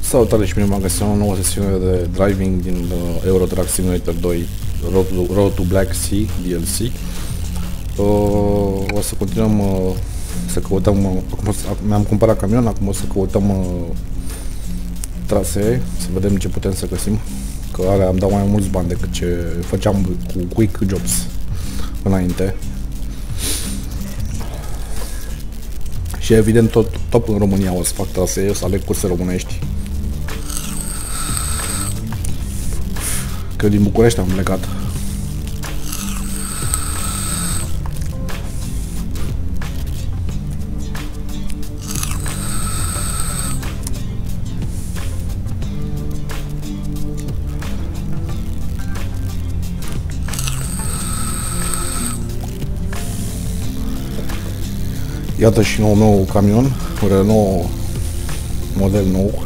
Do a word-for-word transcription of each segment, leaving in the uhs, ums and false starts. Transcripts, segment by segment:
Salutare și bine m-am găsit la o nouă sesiune de driving din uh, Euro Truck Simulator doi Road to, Road to Black Sea D L C. Uh, o să continuăm uh, să căutăm, uh, acum mi-am cumpărat camion, acum o să căutăm uh, trasee, să vedem ce putem să găsim, că alea am dat mai mulți bani decât ce făceam cu Quick Jobs înainte. Și evident tot, tot în România o să fac trasee, o să aleg curse românești. Că din București am plecat. Iată și nou nou camion, Renault model nou.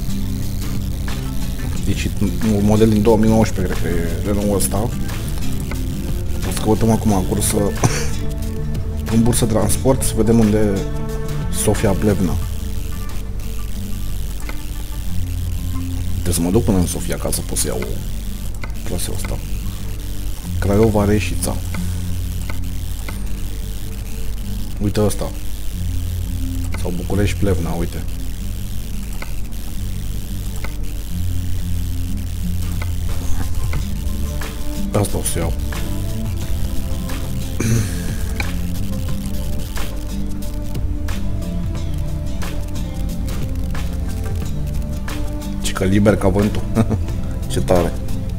Deci un model din două mii nouăsprezece, cred că e Renault ăsta. O să căutăm acum cursă în bursă transport, să vedem unde e Sofia Plevna. Trebuie să mă duc până în Sofia ca să pot să iau traseul ăsta. Craiova Reșița. Uite ăsta. Sau București Plevna, uite. Asta o să iau. Ce că liber ca vântul. Ce tare.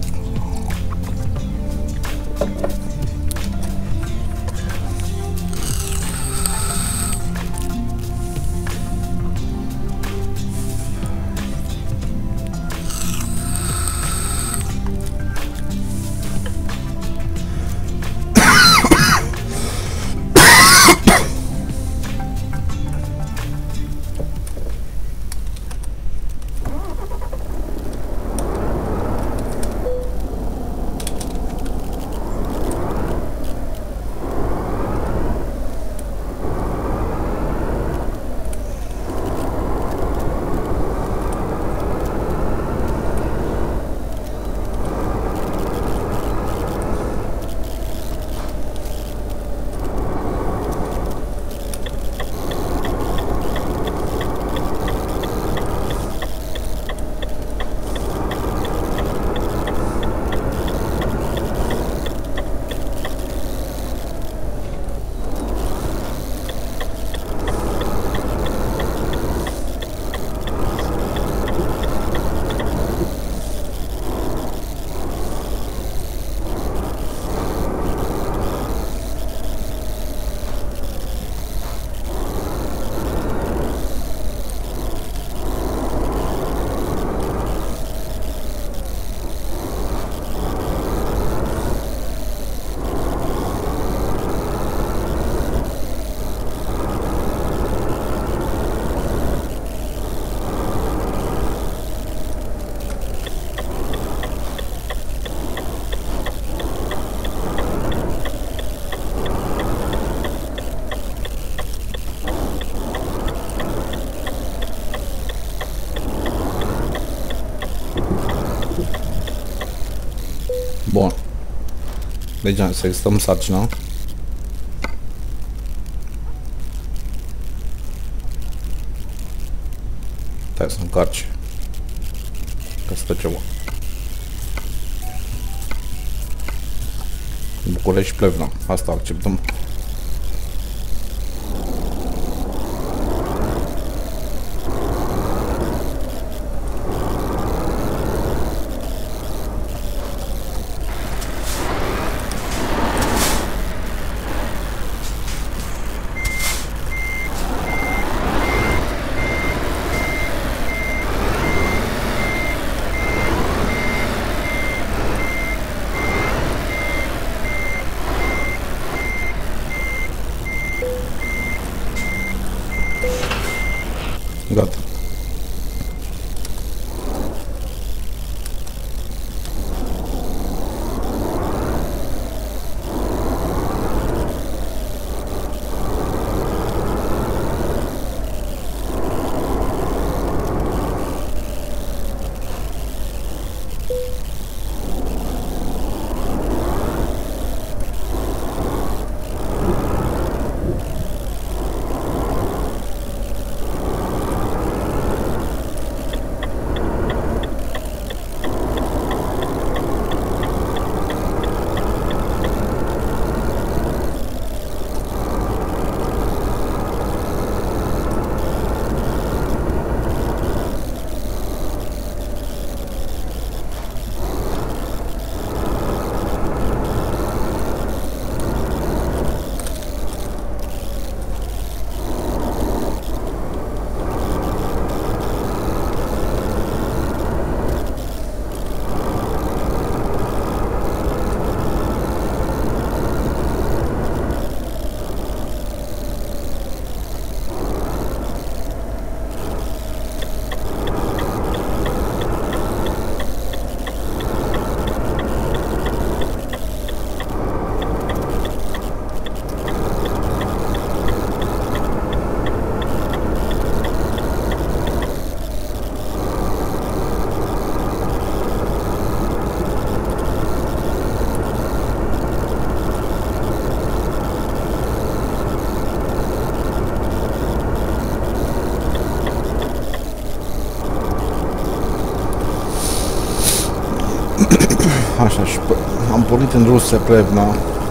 Bun. Deci să extăm sarcina. Stai să încarci. Că stă ceva. București Plevna. Asta acceptăm. Așa, și am pornit în Rusia Plevna.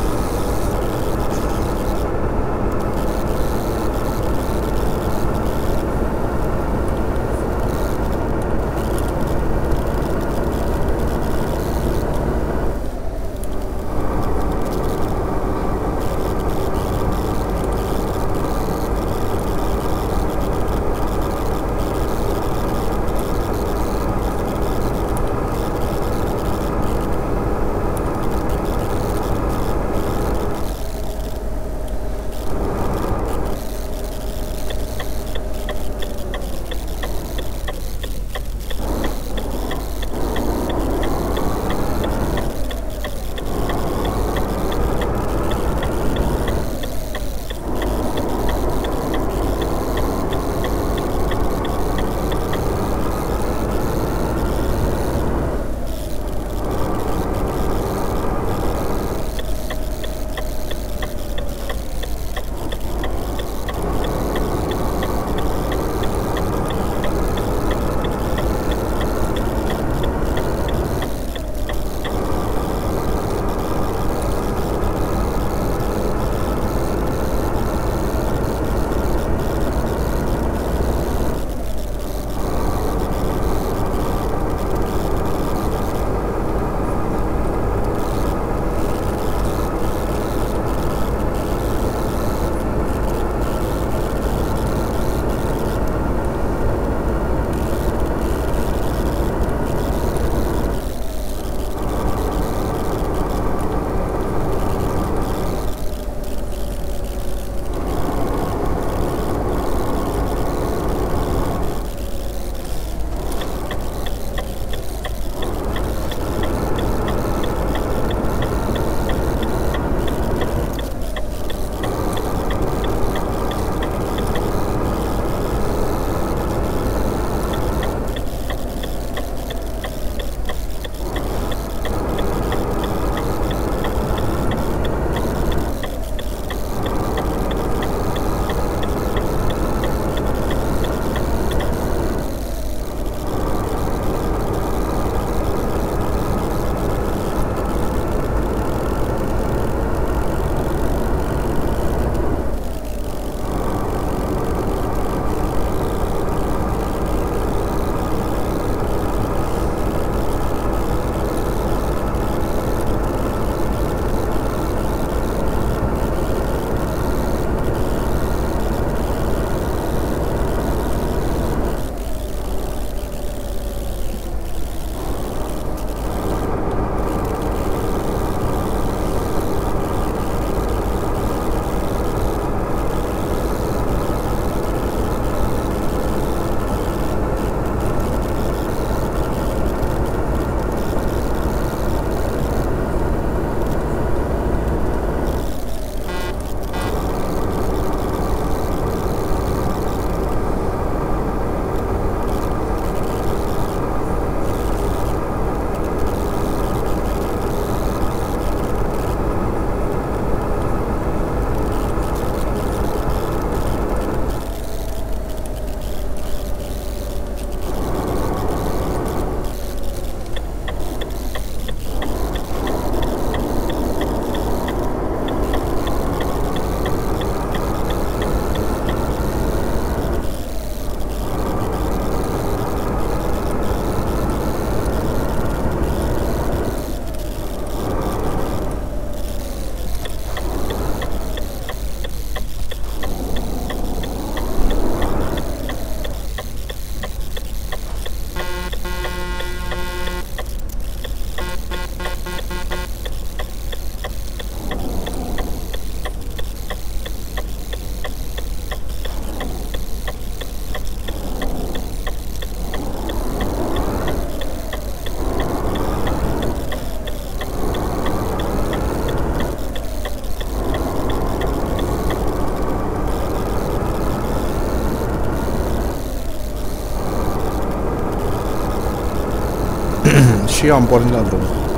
Și eu am pornit la drum.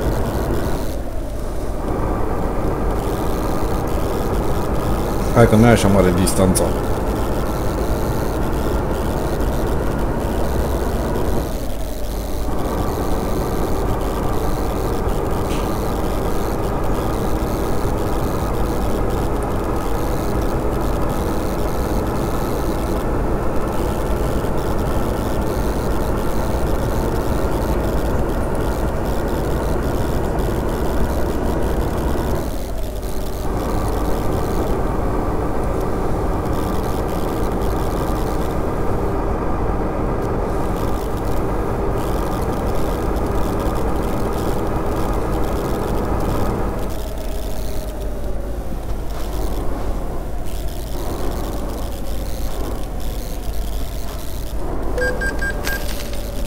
Hai că nu e așa mare distanța.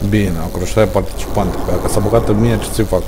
Bine, acroșarea participante. Dacă s-a băgat în mine, ce ți-i fac?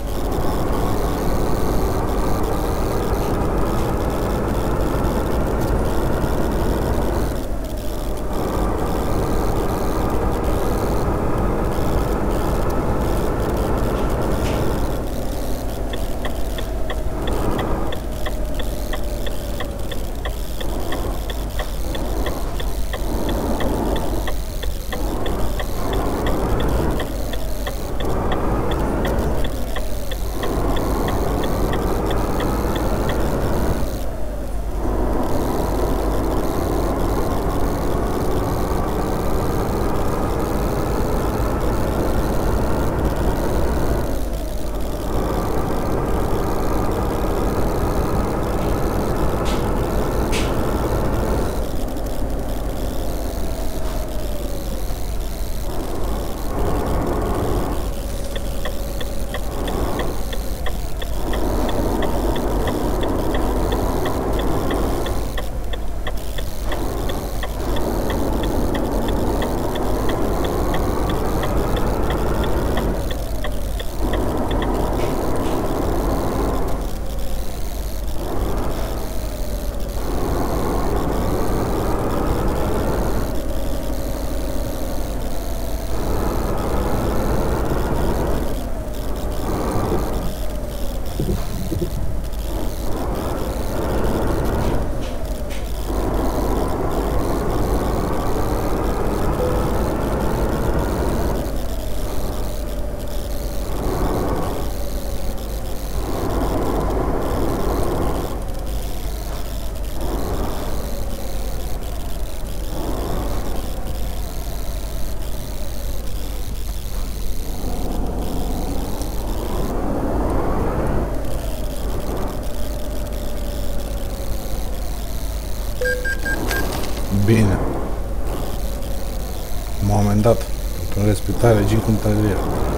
Bine. M-am dat. Pentru respectare, regim cum tărie.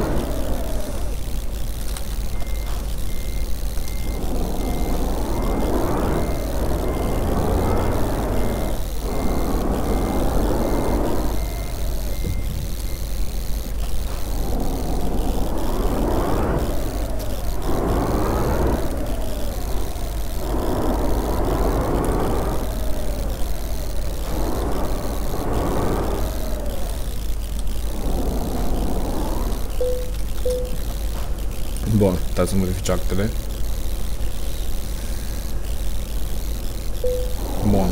Bun, stai să modifici actele. Bun.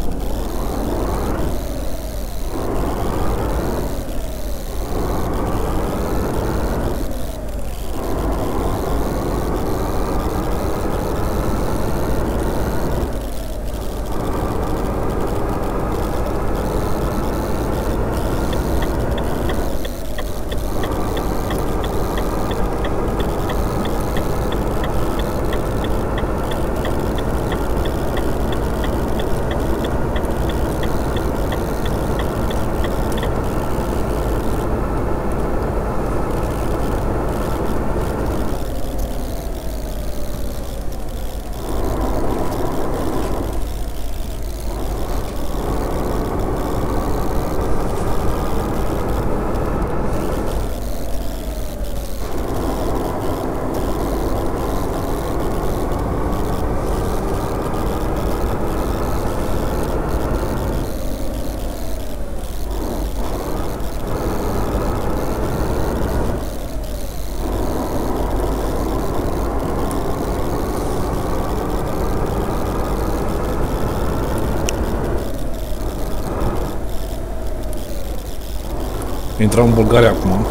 Intrăm în Bulgaria acum.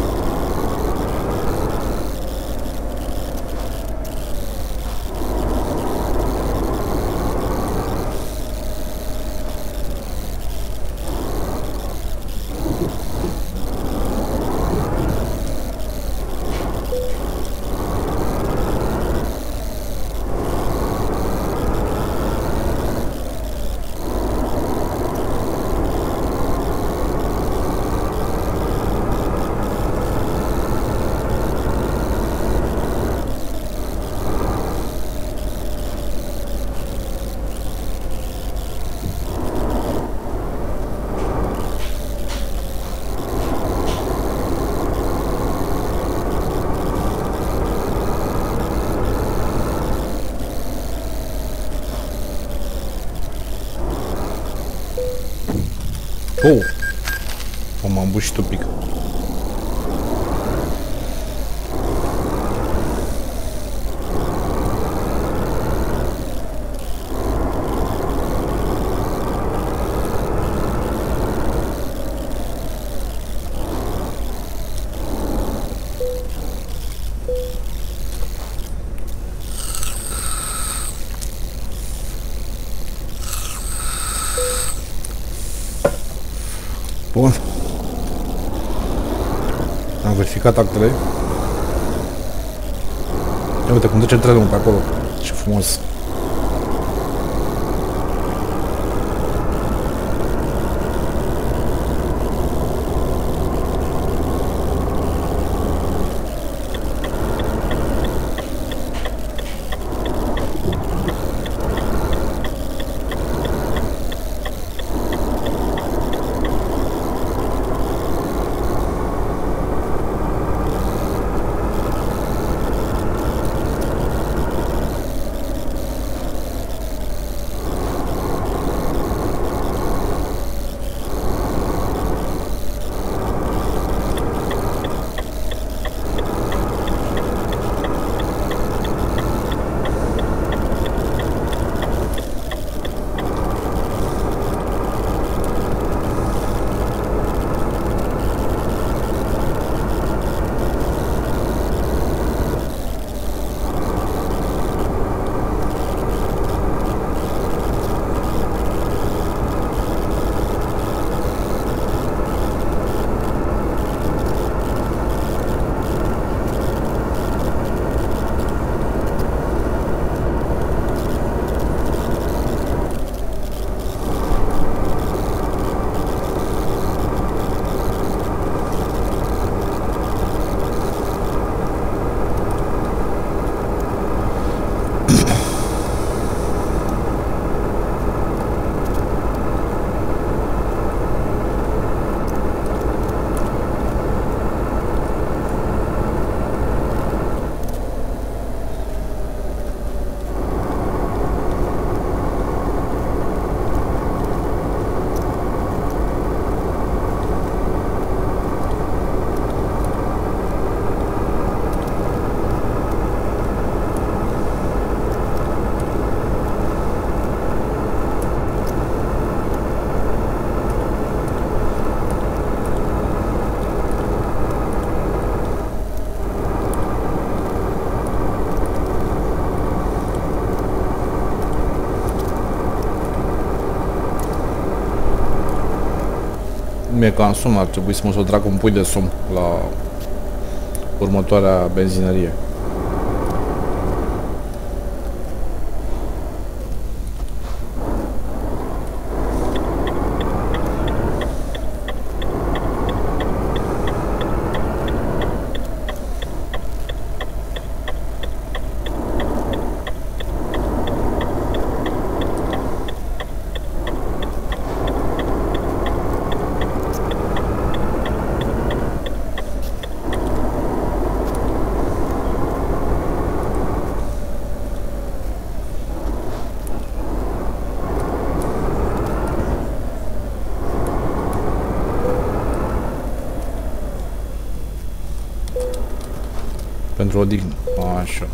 Oh! M-am ambușit un pic. Bun. Am verificat actele. Ia uite cum duce trenul pe acolo. Ce frumos. Mi-e cam somn, ar trebui să mă să trag un pui de somn la următoarea benzinărie. Pentru odihnă. Așa.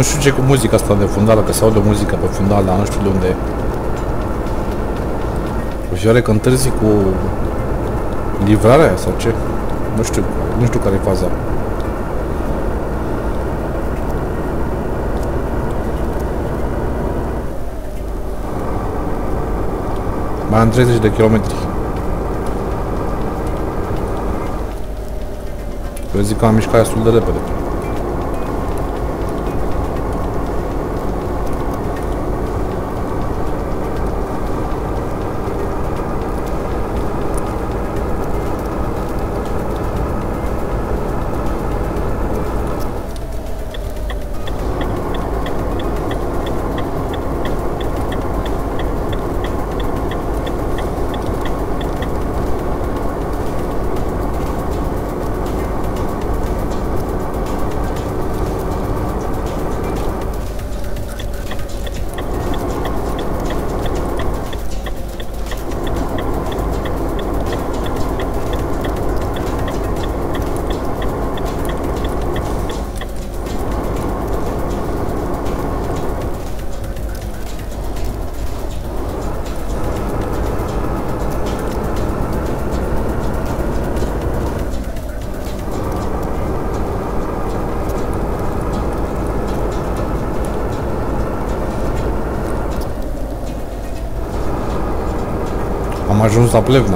Nu știu ce cu muzica asta de fundală, că se aude muzica pe fundal, dar nu știu de unde e. O fi oare că întârzi cu livrarea sau ce? Nu știu, nu știu care e faza. Mai am treizeci de kilometri. Eu zic că am mișcat destul de repede. Am ajuns la Plevna.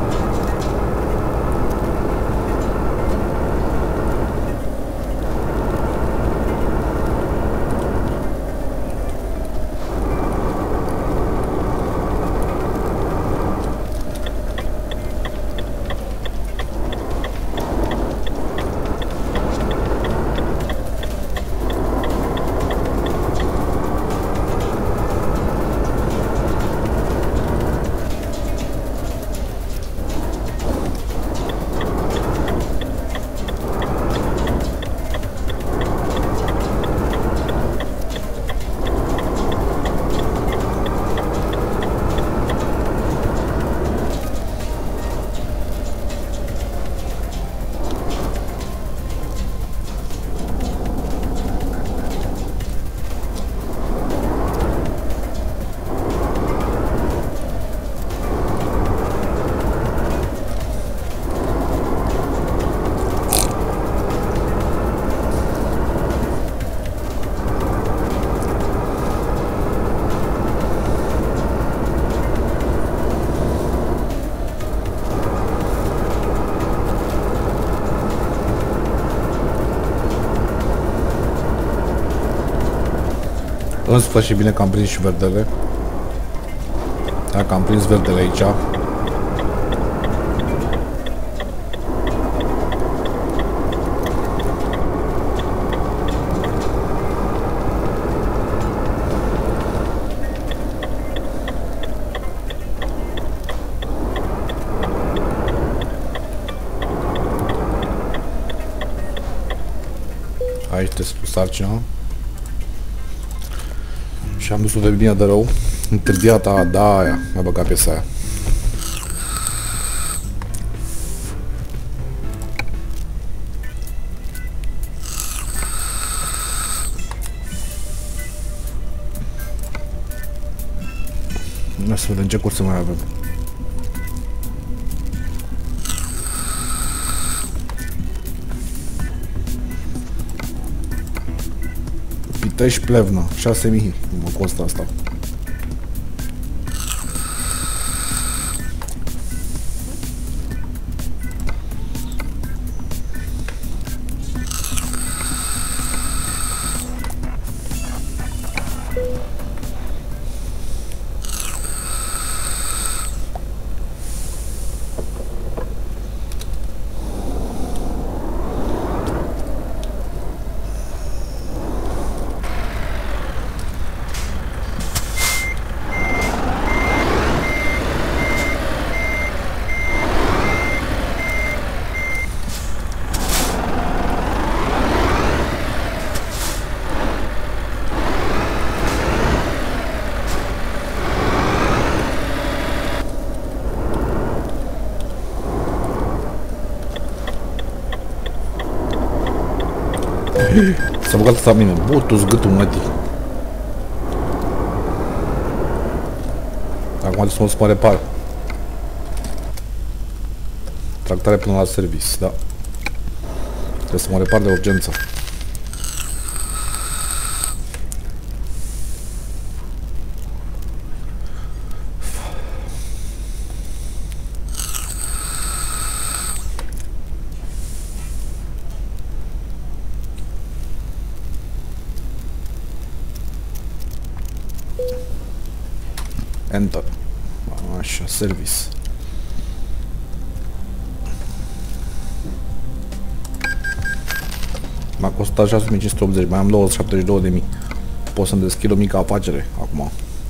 În sfârșit, bine că am prins și verdele. Dacă am prins verdele aici. Aici te spus sarcina. Și am dus-o de bine de rău. Întârziata, da, aia. Mi-a băgat piesa aia. Hai să vedem ce curse mai avem. Pitești Plevna, șase mii mă costă asta. S-a băgat asta mine. Butu-ți gâtul, mătii. Acum trebuie să mă să mă repar. Tractare până la service, da. Trebuie să mă repar de urgență. Enter. Așa, service. M-a costat șase mii cinci sute optzeci, mai am două sute șaptezeci și două de mii. Pot să-mi deschid o mică afacere acum.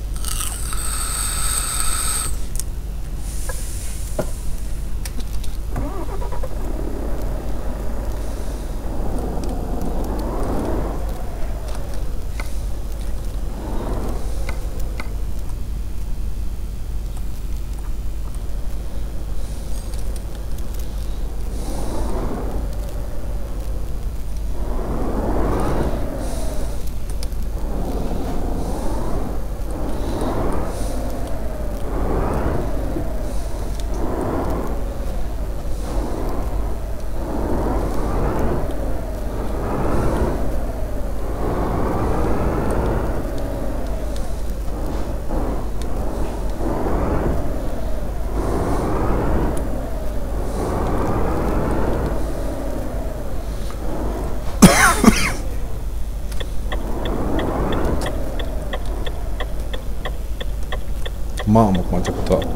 Mamă, cum a trecut.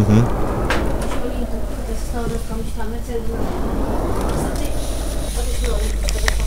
Mhm. Și o lintă, puteți să stau jos, că am niște amețeli din alea. Să te... Poate și eu o lintă, telefon.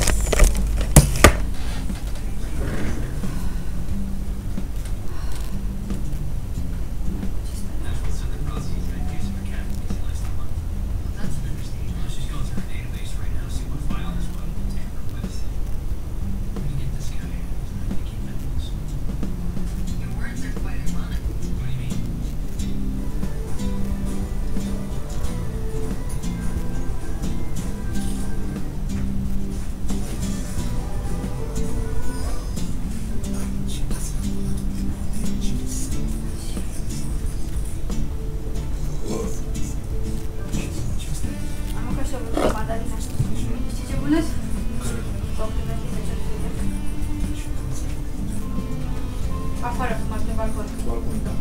Afară, mai pe balcon. Balcon, da.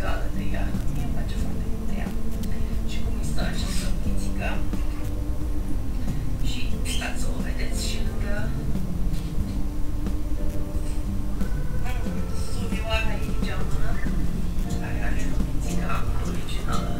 egală de ea. Mie îmi place foarte mult de ea. Și cum îi stă această pitică. Și stați să o vedeți și lângă Suvioara ei geamănă, care are pitică originală.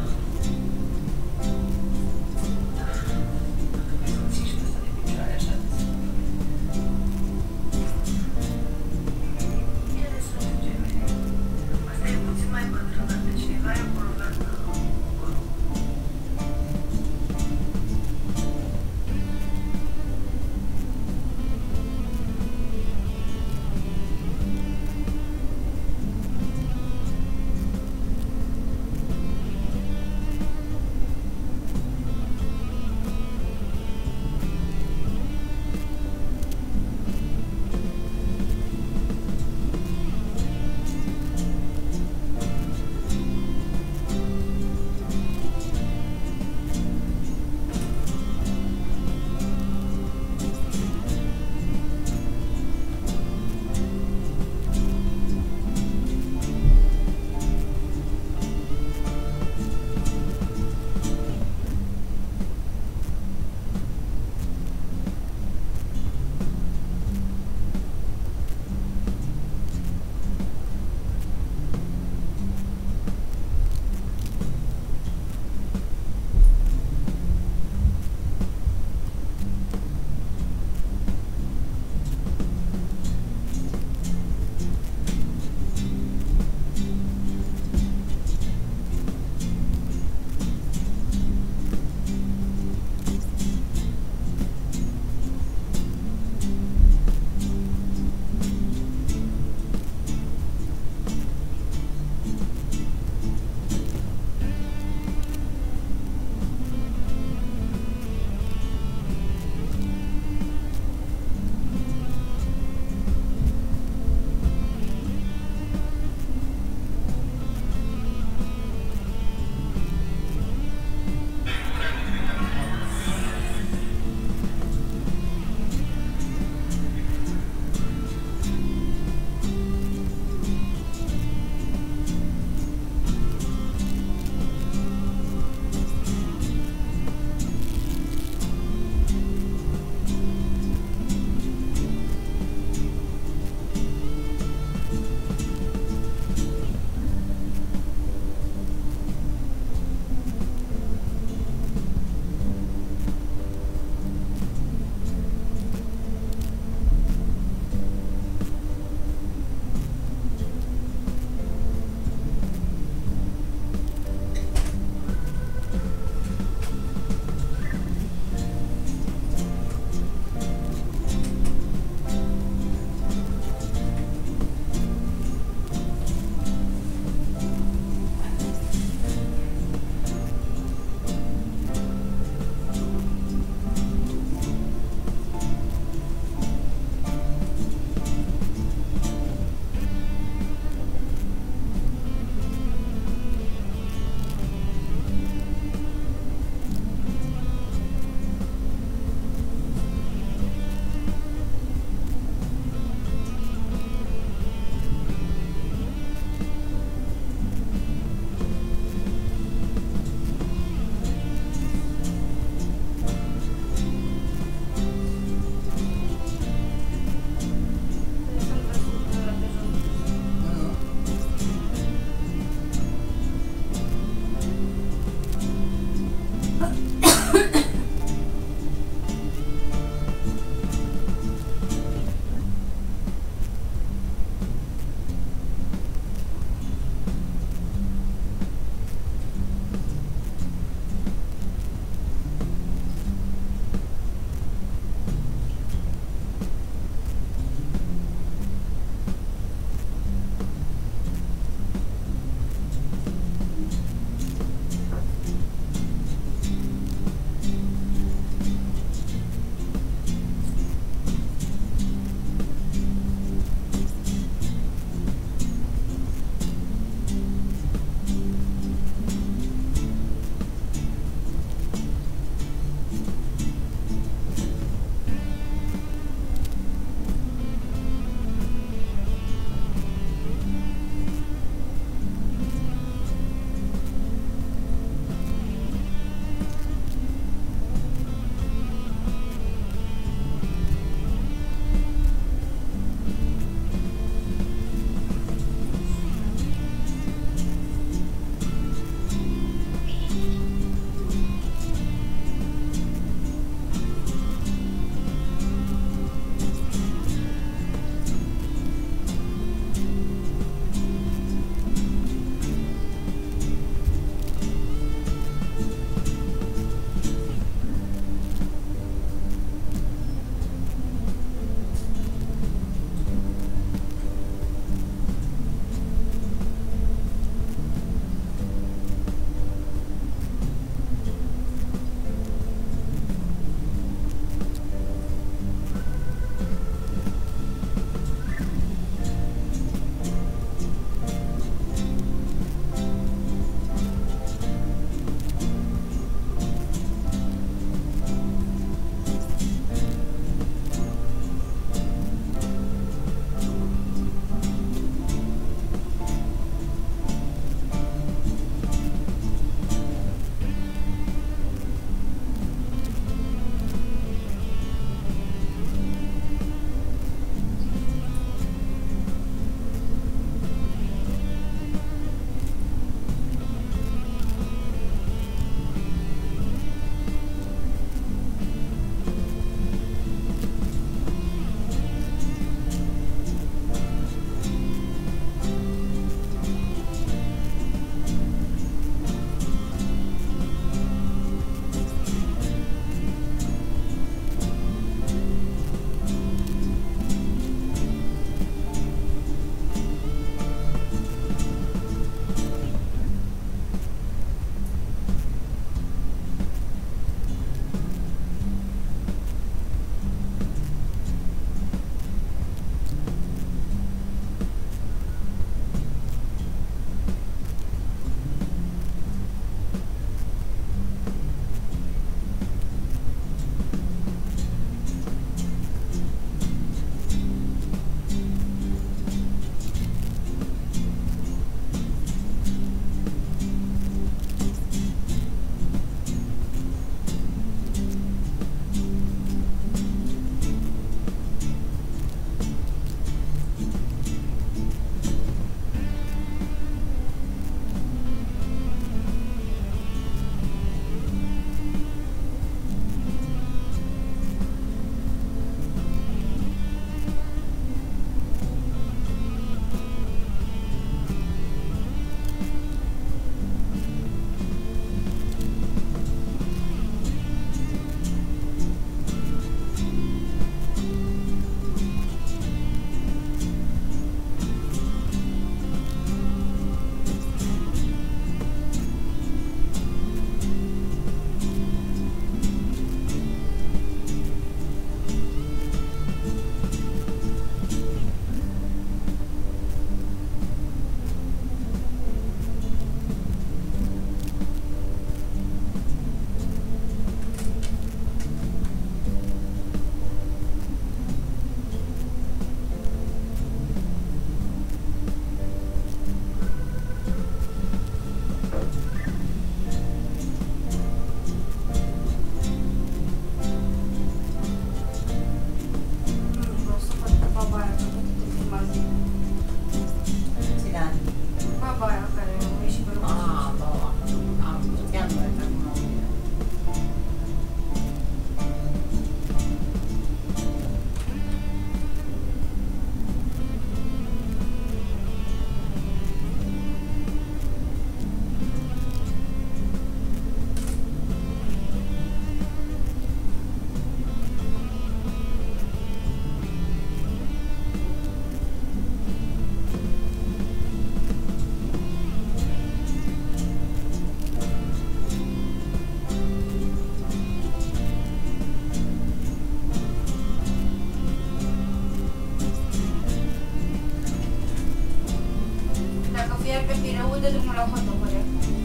dă drumul la fotocole.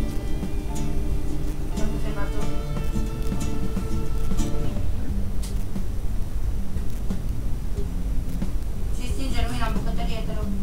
Dacă te mată. Și stinge lumina în bucătărie, te rog.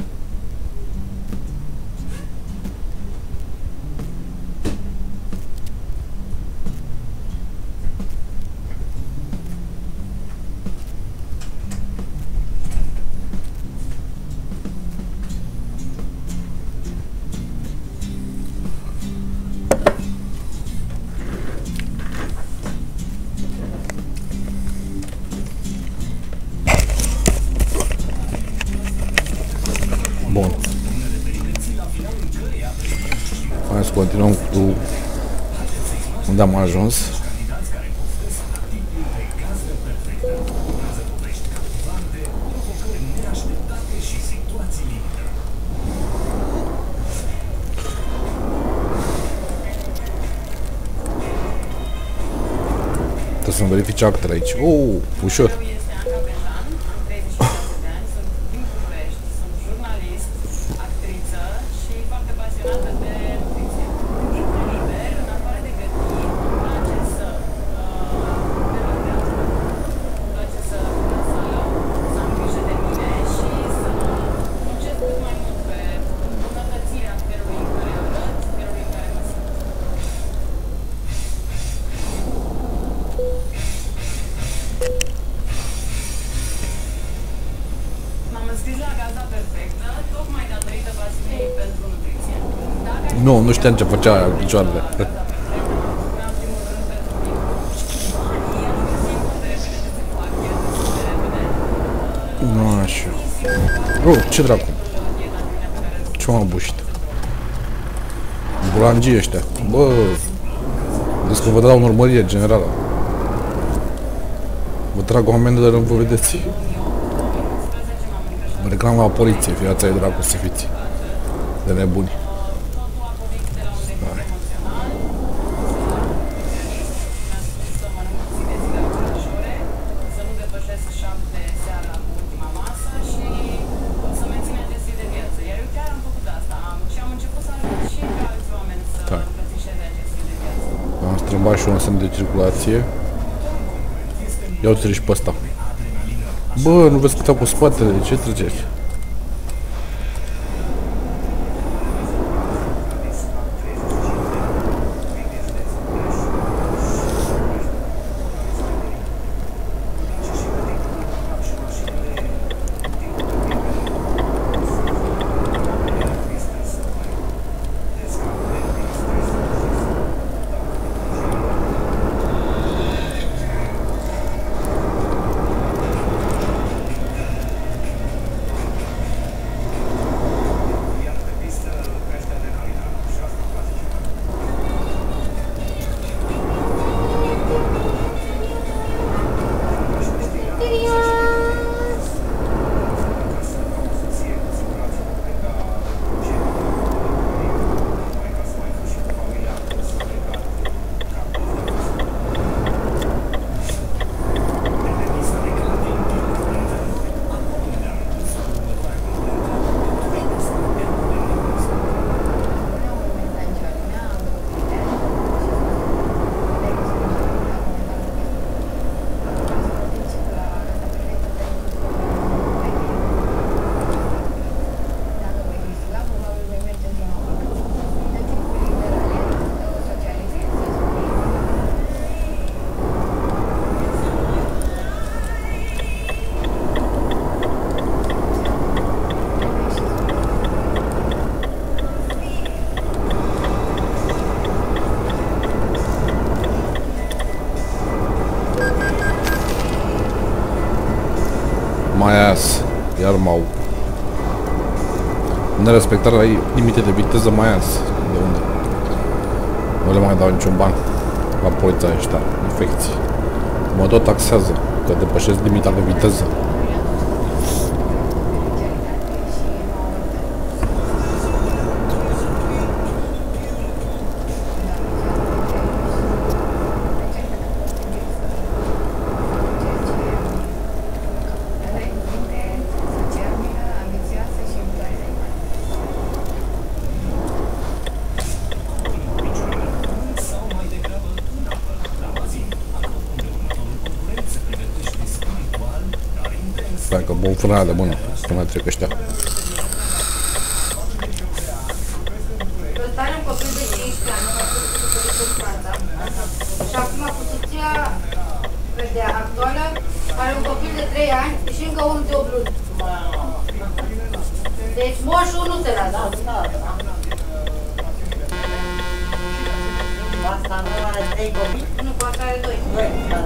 Bun. Hai să continuăm cu unde am ajuns. Trebuie să-mi verifice actele aici. Oh, ușor. Nu, nu știam ce făcea aia cu picioarele. Nu așa. Oh, ce dracu? Ce m-am bușit? Bulangii ăștia. Bă, deci că vă dau în urmărire generală. Vă trag o amendă de rând, vă vedeți. Mă reclam la poliție, fiața e dracu să fiți. De nebuni. Strâmbat și un semn de circulație. Ia uite-l și pe ăsta. Bă, nu vezi cât cu spatele, ce treceți? Maias, iar m-au. Nerespectarea limite de viteză Maias. De unde? Nu le mai dau niciun ban la poliția ăștia, infecții. Mă tot taxează, că depășesc limita de viteză. că bun frânarea de mână, cum mai trec ăștia. Ăsta are un copil de cincisprezece ani, a fost căsătorit în Franța. Și acum poziția de actuală are un copil de trei ani și încă unul de opt luni. Deci moșul nu se lasă. Asta nu are trei copii? Nu, poate are doi. Doi, da.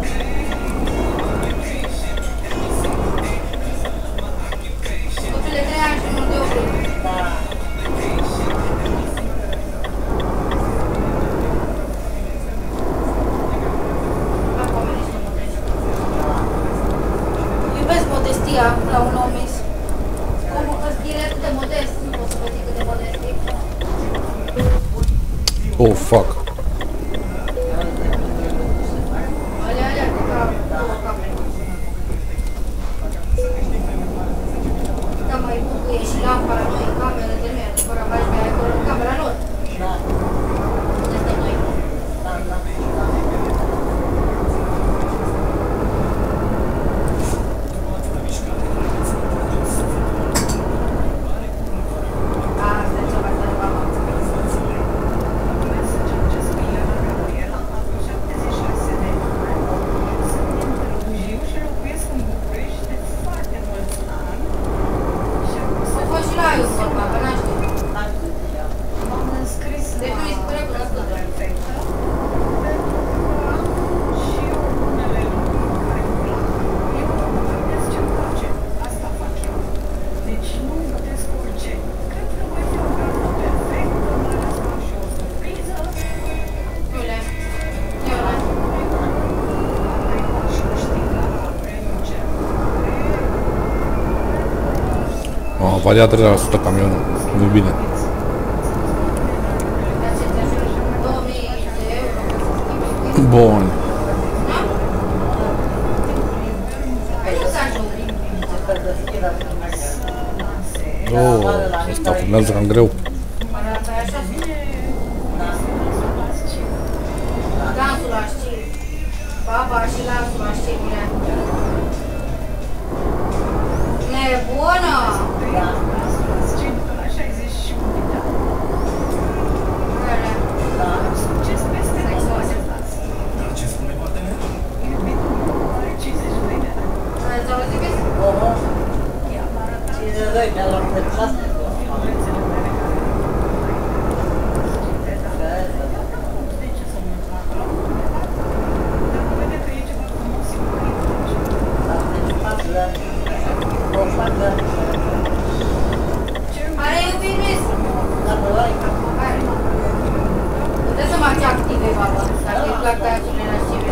Copil de trei ani și unul de opt luni. Da. La pomeni și modest. Iubesc modestia la un om mis. Cum că e atât de modest, nu pot să vă zic cât de modest e. Oh, fuck. Alea, alea, ca două camere. Da, mai bucuie și lampa la noi în cameră, de nu e adevărat, mai mai acolo în camera lor. Da. Unde stăm noi? Da, da. Asta e cea mai tare, mama. Au fost și la eu vorba, că n-am știut. Deci nu-i spune cunoscută. Iule, Iule. Am avariat treizeci la sută camionul, nu-i bine. două mii de euro ca să schimbi. Bun. Nu s-a ajuns. Oh, ăsta fumează cam greu. Arată așa. Dansul la știri. Baba și lansul la știri. Nebună! Ați auzit că Oho. cincizeci de doi mi-a luat pe clasă. are iubit mis? Are. Puteți să mă active, baba, dacă îi plac tăiațurile lascive.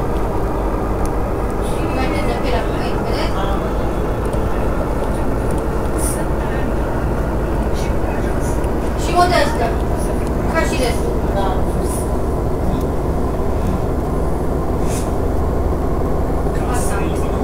Și mergeți de pielea cu mâini, vedeți? Și modestă, ca și restul. Asta.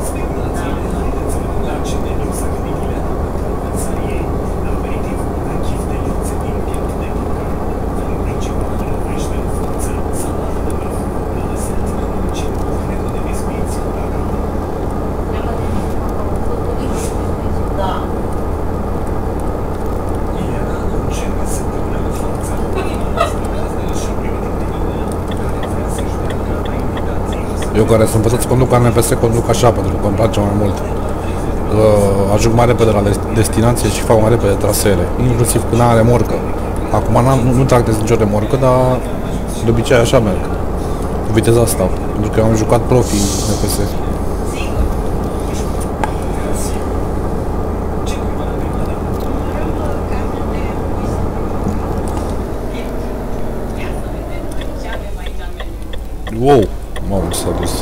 Eu care sunt învățat să conduc N P S, conduc așa, pentru că îmi place mai mult. Uh, ajung mai repede la destinație și fac mai repede traseele, inclusiv când are remorcă. Acum nu, nu tractez nicio remorcă, dar de obicei așa merg, cu viteza asta, pentru că eu am jucat profi N P S. Wow, mamă, s-a dus.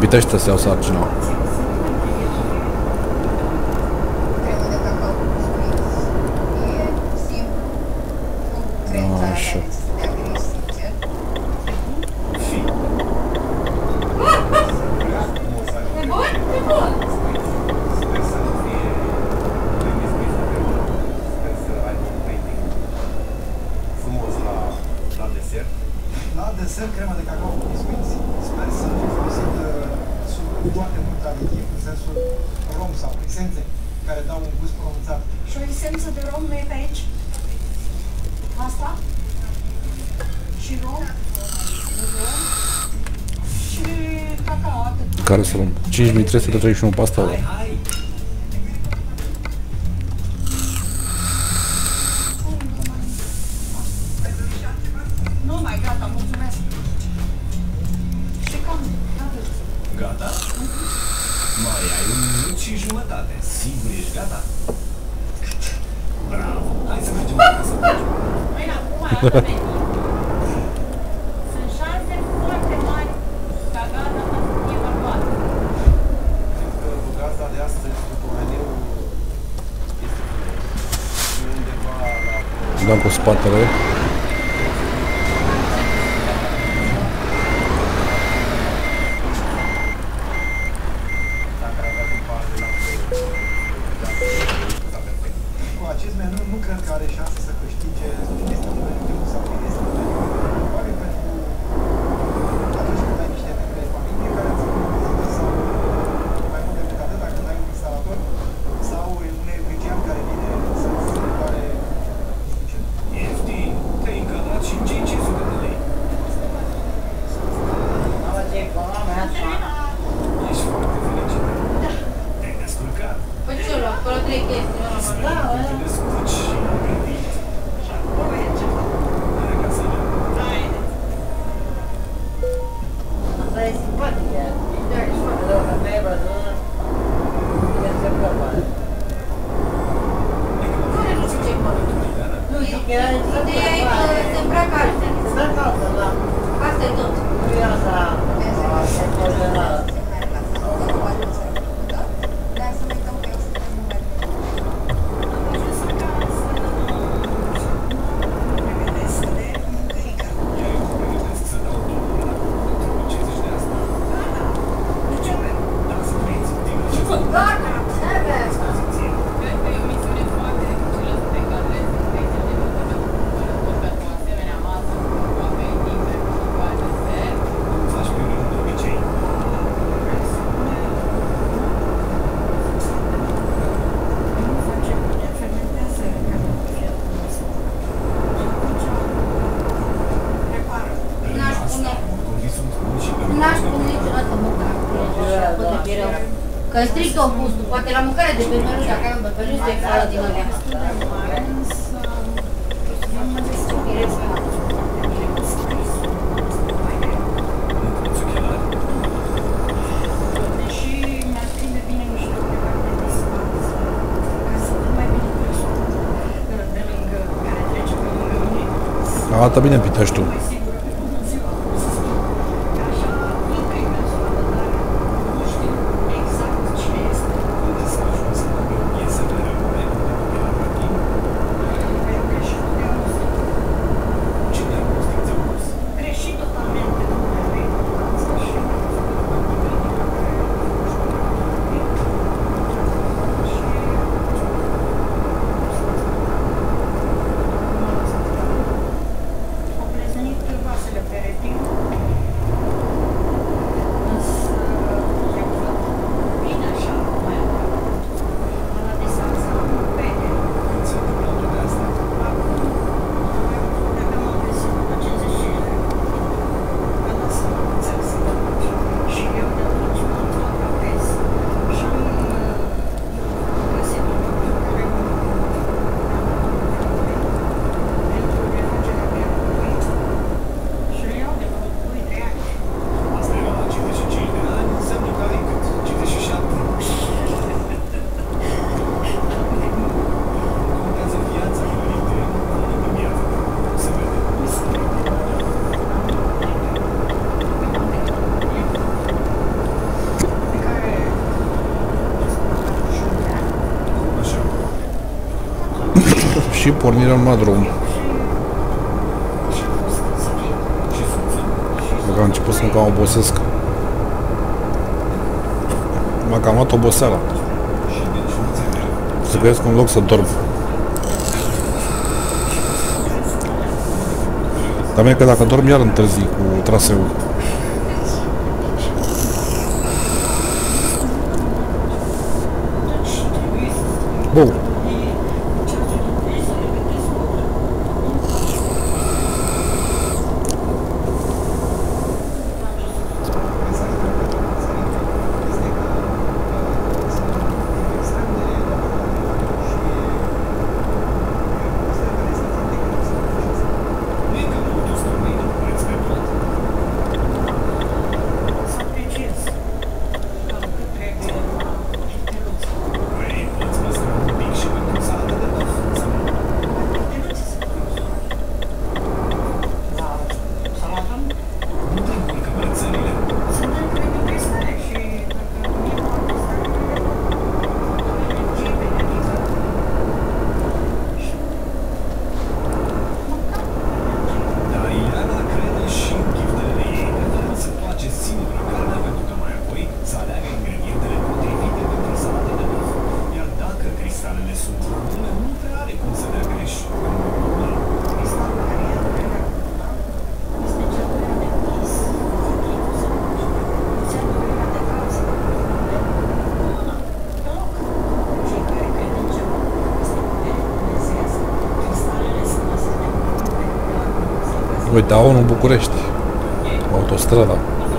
Pitește să iau sarcina. Cremă de cacao cu biscuit. E simplu. Nu crența aia Așa. care să dea greș, sincer. E bun? E bun! Sper să nu fie nemiscuit de oră. Sper să aibă un rating frumos la, la desert. La desert, crema de cacao cu biscuiți. Sper să fi folosit uh, cu foarte mult aditiv, în sensul rom sau esențe, care dau un gust pronunțat. Și o esență de rom nu e pe aici? Asta? Și rom? Rom? Și cacao, atât. Care să luăm? cinci mii trei sute treizeci și unu pe asta. Nu mai, gata, mulțumesc. Și cam, atât. Gata? Mai ai un minut și jumătate. Sigur ești gata? Bravo! Hai să mergem acasă. Păi, acum, asta veni. Sunt șanse foarte mari ca gata să fie bărbat. Cred că gazda de astăzi, după meneu, este și undeva la... Dăm cu spatele. Dacă ai avea un par de lapte, gata perfect. Cu acest meniu nu cred că are șanse să câștige. Este un meniu de sau este un meniu probabil pentru atunci când ai niște membri de familie care îți vizită sau mai mult decât atât, dacă ai un instalator sau un electrician care vine să-ți repare, nu știu ce. Ieftin, te-ai încadrat și în cei cinci sute de lei. Mama, ce economia asta. Ești foarte fericit. Te-ai descurcat. Păi ce luăm? Acolo trei chestii, nu la mână. Da, Te da. descurci și am gândit. Și acolo e ceva. Hai acasă, Ina. Haide. Asta e simpatică. Da, ești foarte Pentru o femeie bătrână, e se preocupe. Care nu știu ce acolo. Nu zic că e Ideea e că se îmbracă altfel. Se dă calță, da. Asta e tot. Nu e asta, asta e coordonată. Se mai relaxează. Nu mai nu se răspunde. Dar să nu uităm că eu sunt în numele. Chiar eu mă gândesc să dau două la pentru cincizeci de asta. Da, să prinzi din acest Gata! Trebuie! dispoziție. Cred că e o misiune foarte dificilă să te încadrezi în tehnicile de vânzător pe o asemenea masă cu aperitive și cu desert. Faci pe rând de obicei. Nu face bine, fermentează cartofii frumos. Și atunci prepară. N-aș pune, Convins sunt bun și pe n-aș pune niciodată mâncare cu pătrăbire. Că strică gustul. Poate la mâncare de bebeluș, dacă ai un bebeluș, de fală din alea. Destul de mare, însă eu mă descurc foarte bine cu scris. Nu poți ochelari. Deși mi-ar prinde bine niște ochelari de distanță, ca să văd mai bine persoana de lângă care trece pe lângă mine. Arată bine Piteștiul. Mai sigură pe bună ziua. Că așa intri în persoană, dar nu știu exact cine este. Unde s-a ajuns să facă o piesă de rămâne de ochelari rochii? Pentru că și nu te-am auzit. Cine a fost din ți-a pus? Greșit totalmente, nu mai are importanță și eu am făcut o politică care a fost și o plezănit Și pornirea la drum. Că am început să mă cam obosesc. M-a cam luat oboseala. Să găsesc un loc să dorm. Dar mie că dacă dorm iar întârzi cu traseul. Bun. Uite, au unul în București. Autostrada.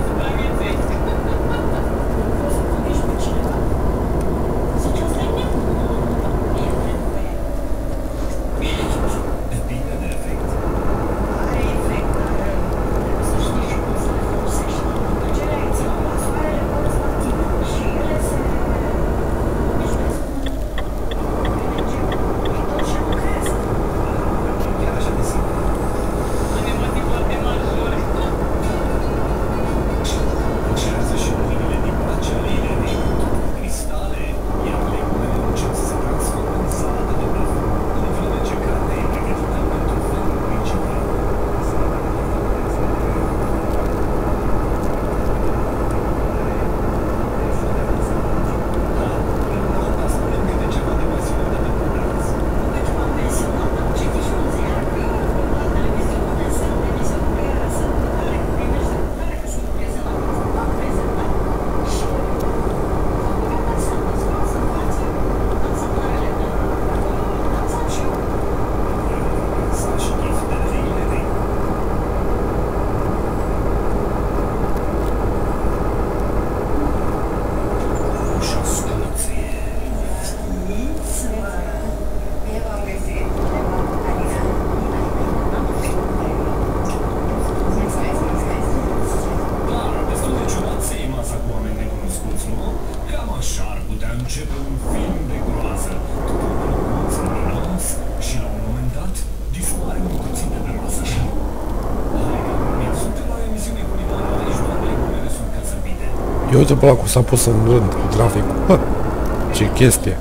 Eu uite pe ăla cum s-a pus în rând traficul. Bă, ce chestie.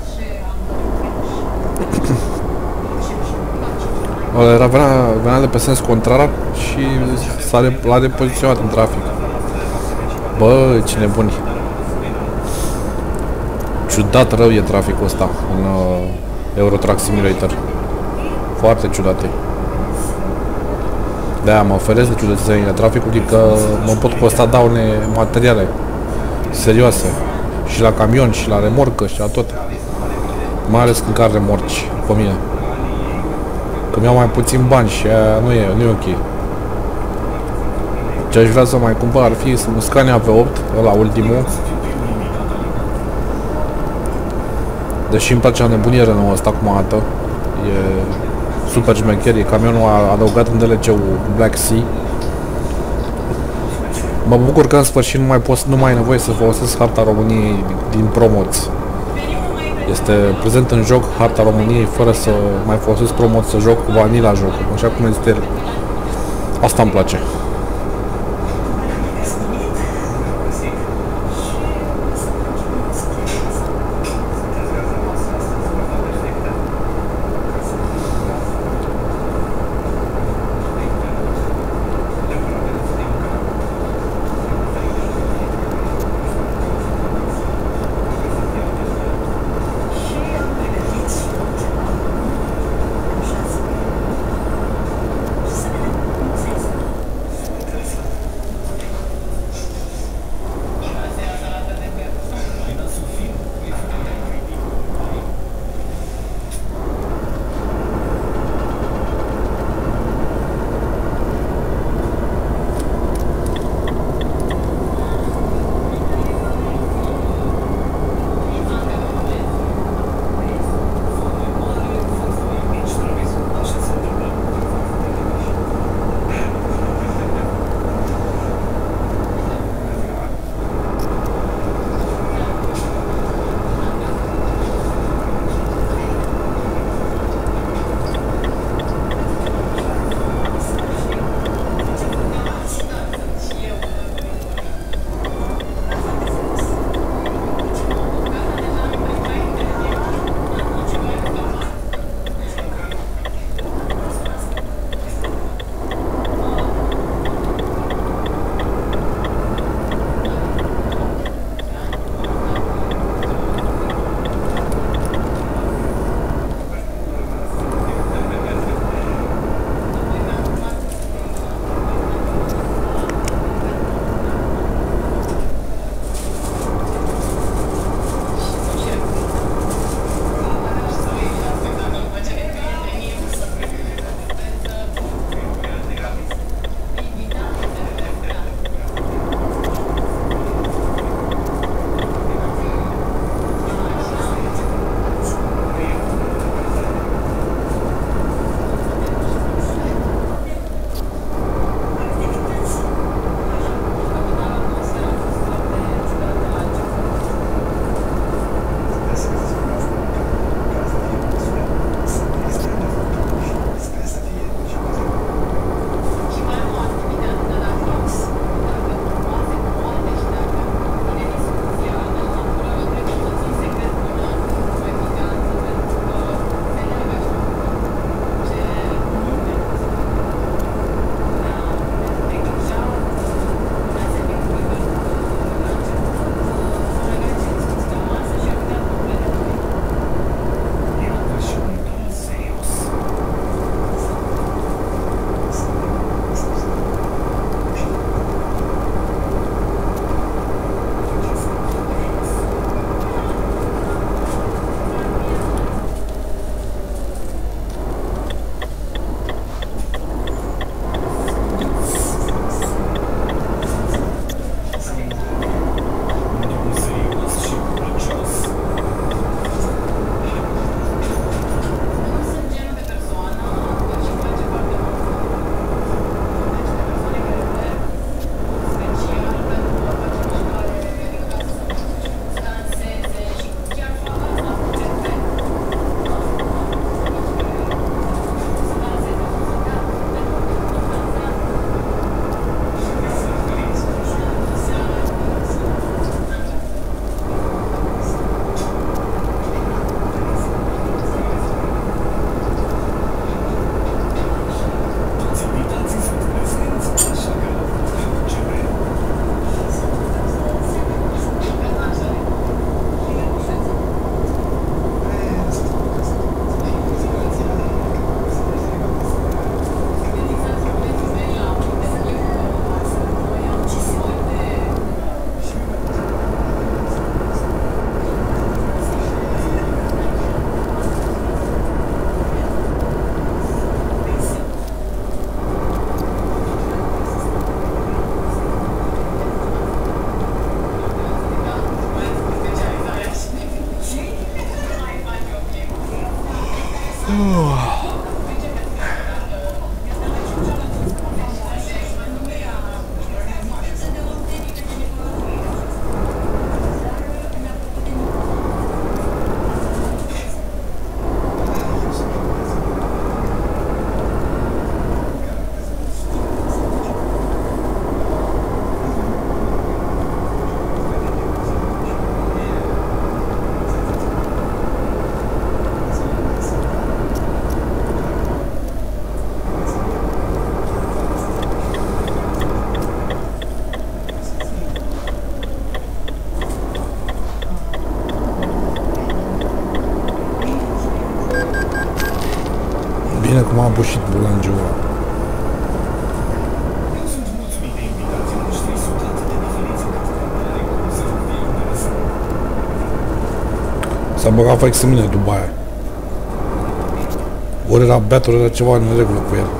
Ăla era, venea, venea de pe sens contrar și l-a repoziționat în trafic. Bă, ce nebuni. Ciudat rău e traficul ăsta în uh, Euro Truck Simulator. Foarte ciudate. De-aia mă oferesc de ciudățenile traficului, că mă pot costa daune materiale serioase. Și la camion, și la remorcă, și la tot. Mai ales când car remorci, pe mine. Că mi-au mai puțin bani și aia nu e, nu e ok. Ce aș vrea să mai cumpăr ar fi un Scania V opt, ăla ultimul. Deși îmi place la nebunie Renault ăsta cum arată. E super șmecher, e camionul adăugat în D L C-ul Black Sea. Mă bucur că în sfârșit nu mai, pot, nu mai e nevoie să folosesc harta României din promoți. Este prezent în joc harta României fără să mai folosesc promoți să joc cu vanila jocul, așa cum este el. Asta îmi place. Bine cum a bușit bulangiul ăla. S-a băgat fix în mine după aia. Ori era beat, ori era ceva în regulă cu el.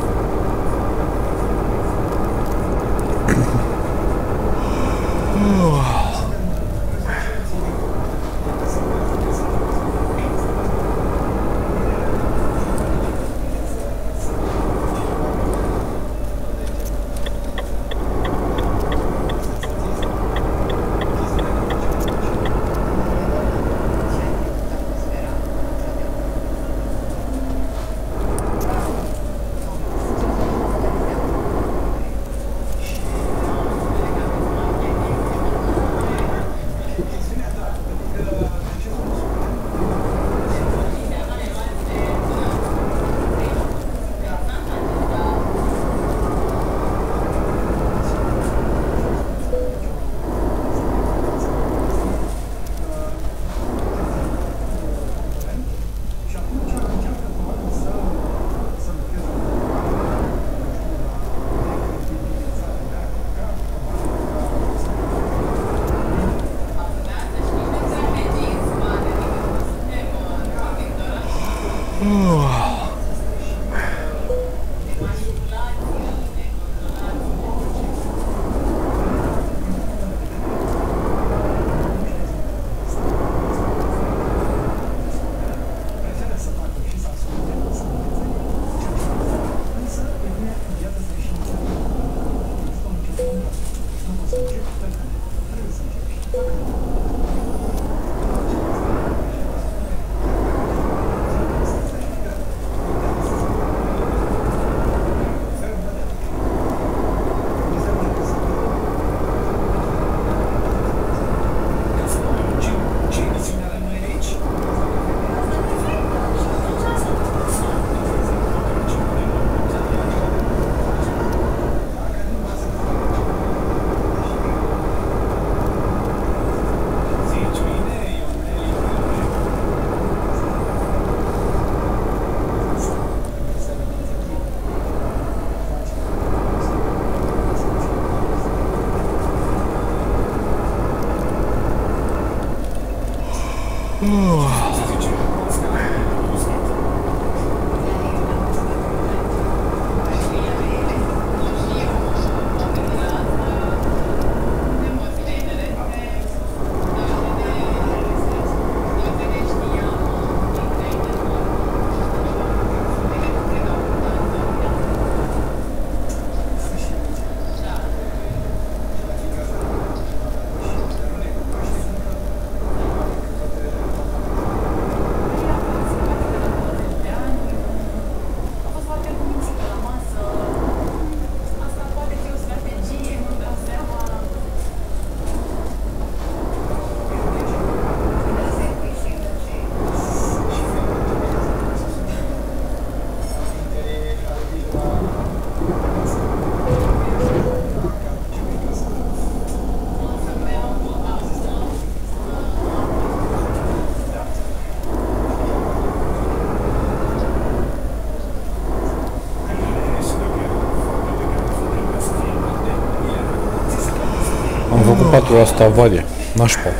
Patru asta avarie, nașpa.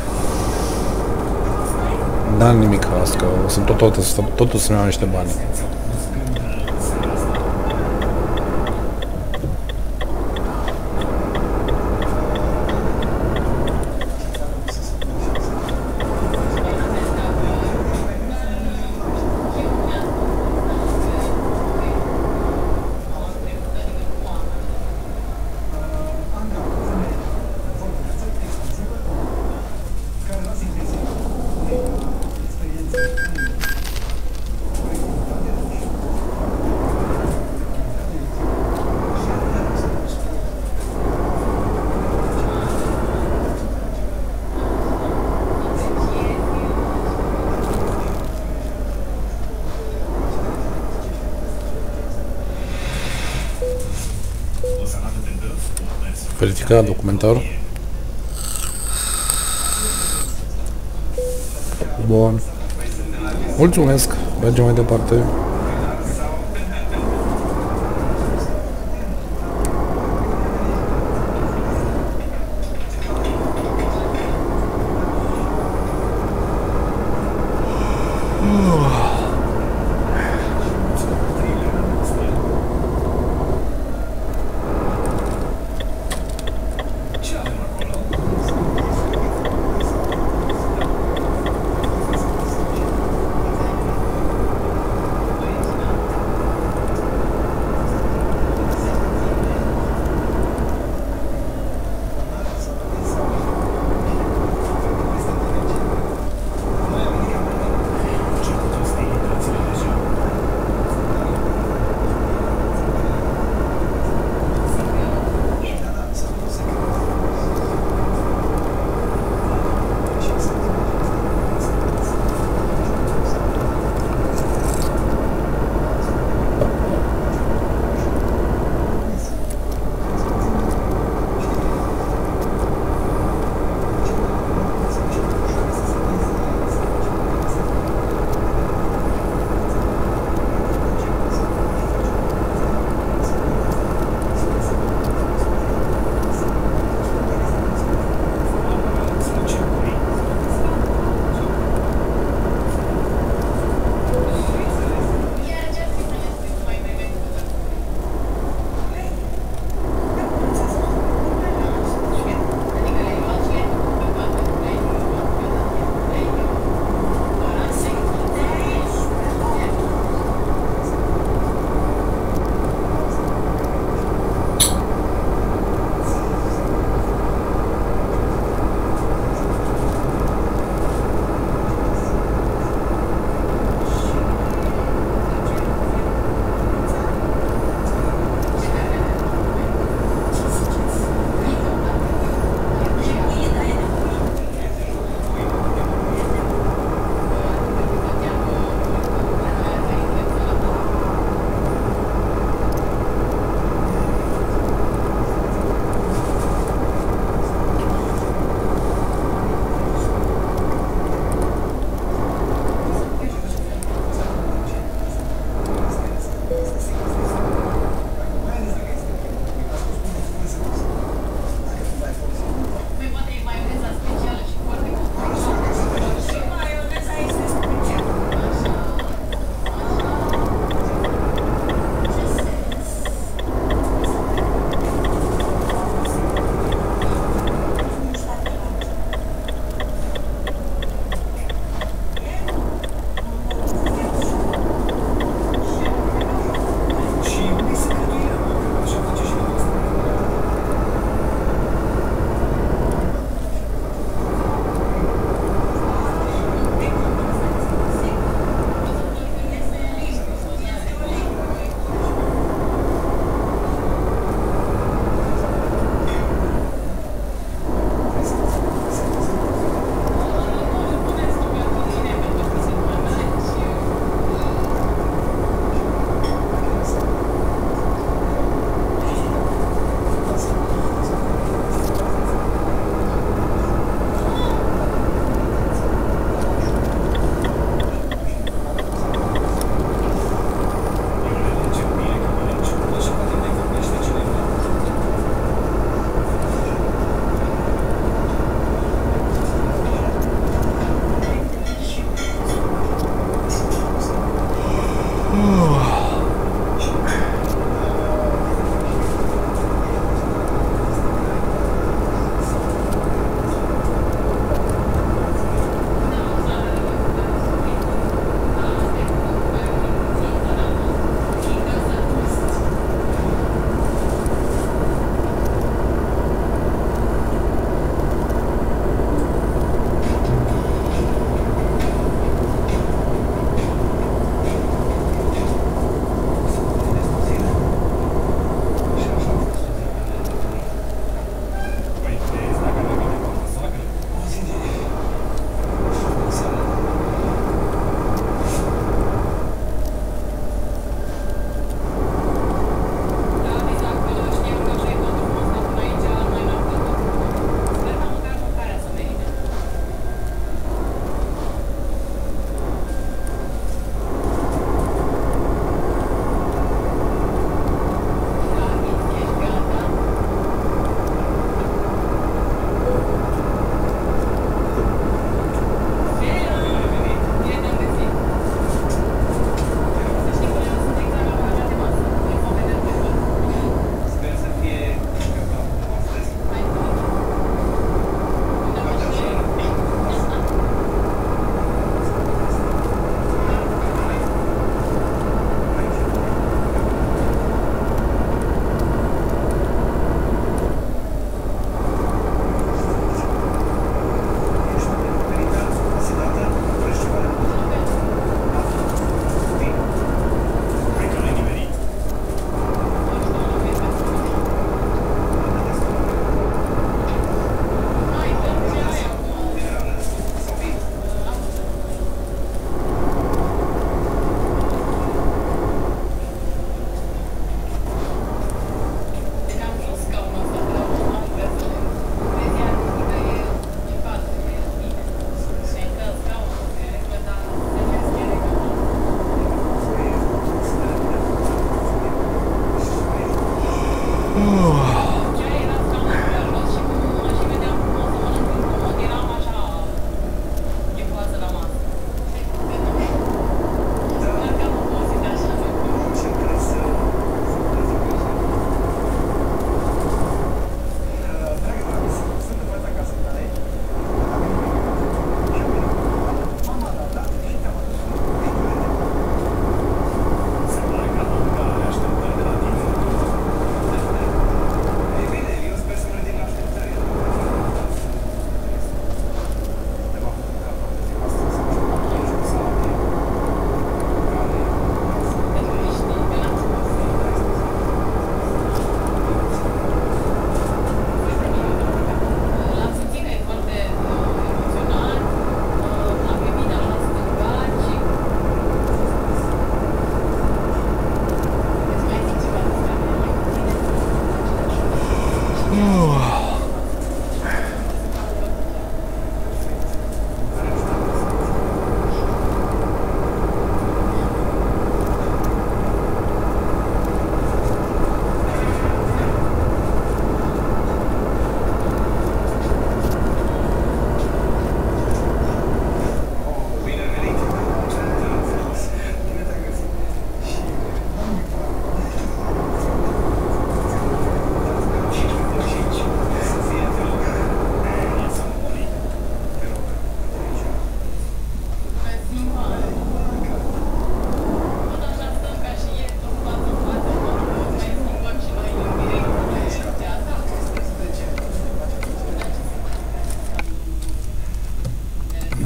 N-am nimic asta, că sunt tot, tot, tot, totul să-mi iau niște bani. Verificarea documentar. Bun. Mulțumesc. Mergem mai departe.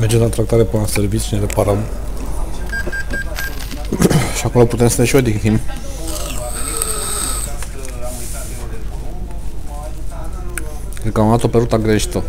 Mergem la tractare până la serviciu și ne reparăm. Și acolo putem să ne și odihnim. Cred că am luat-o pe ruta greșită.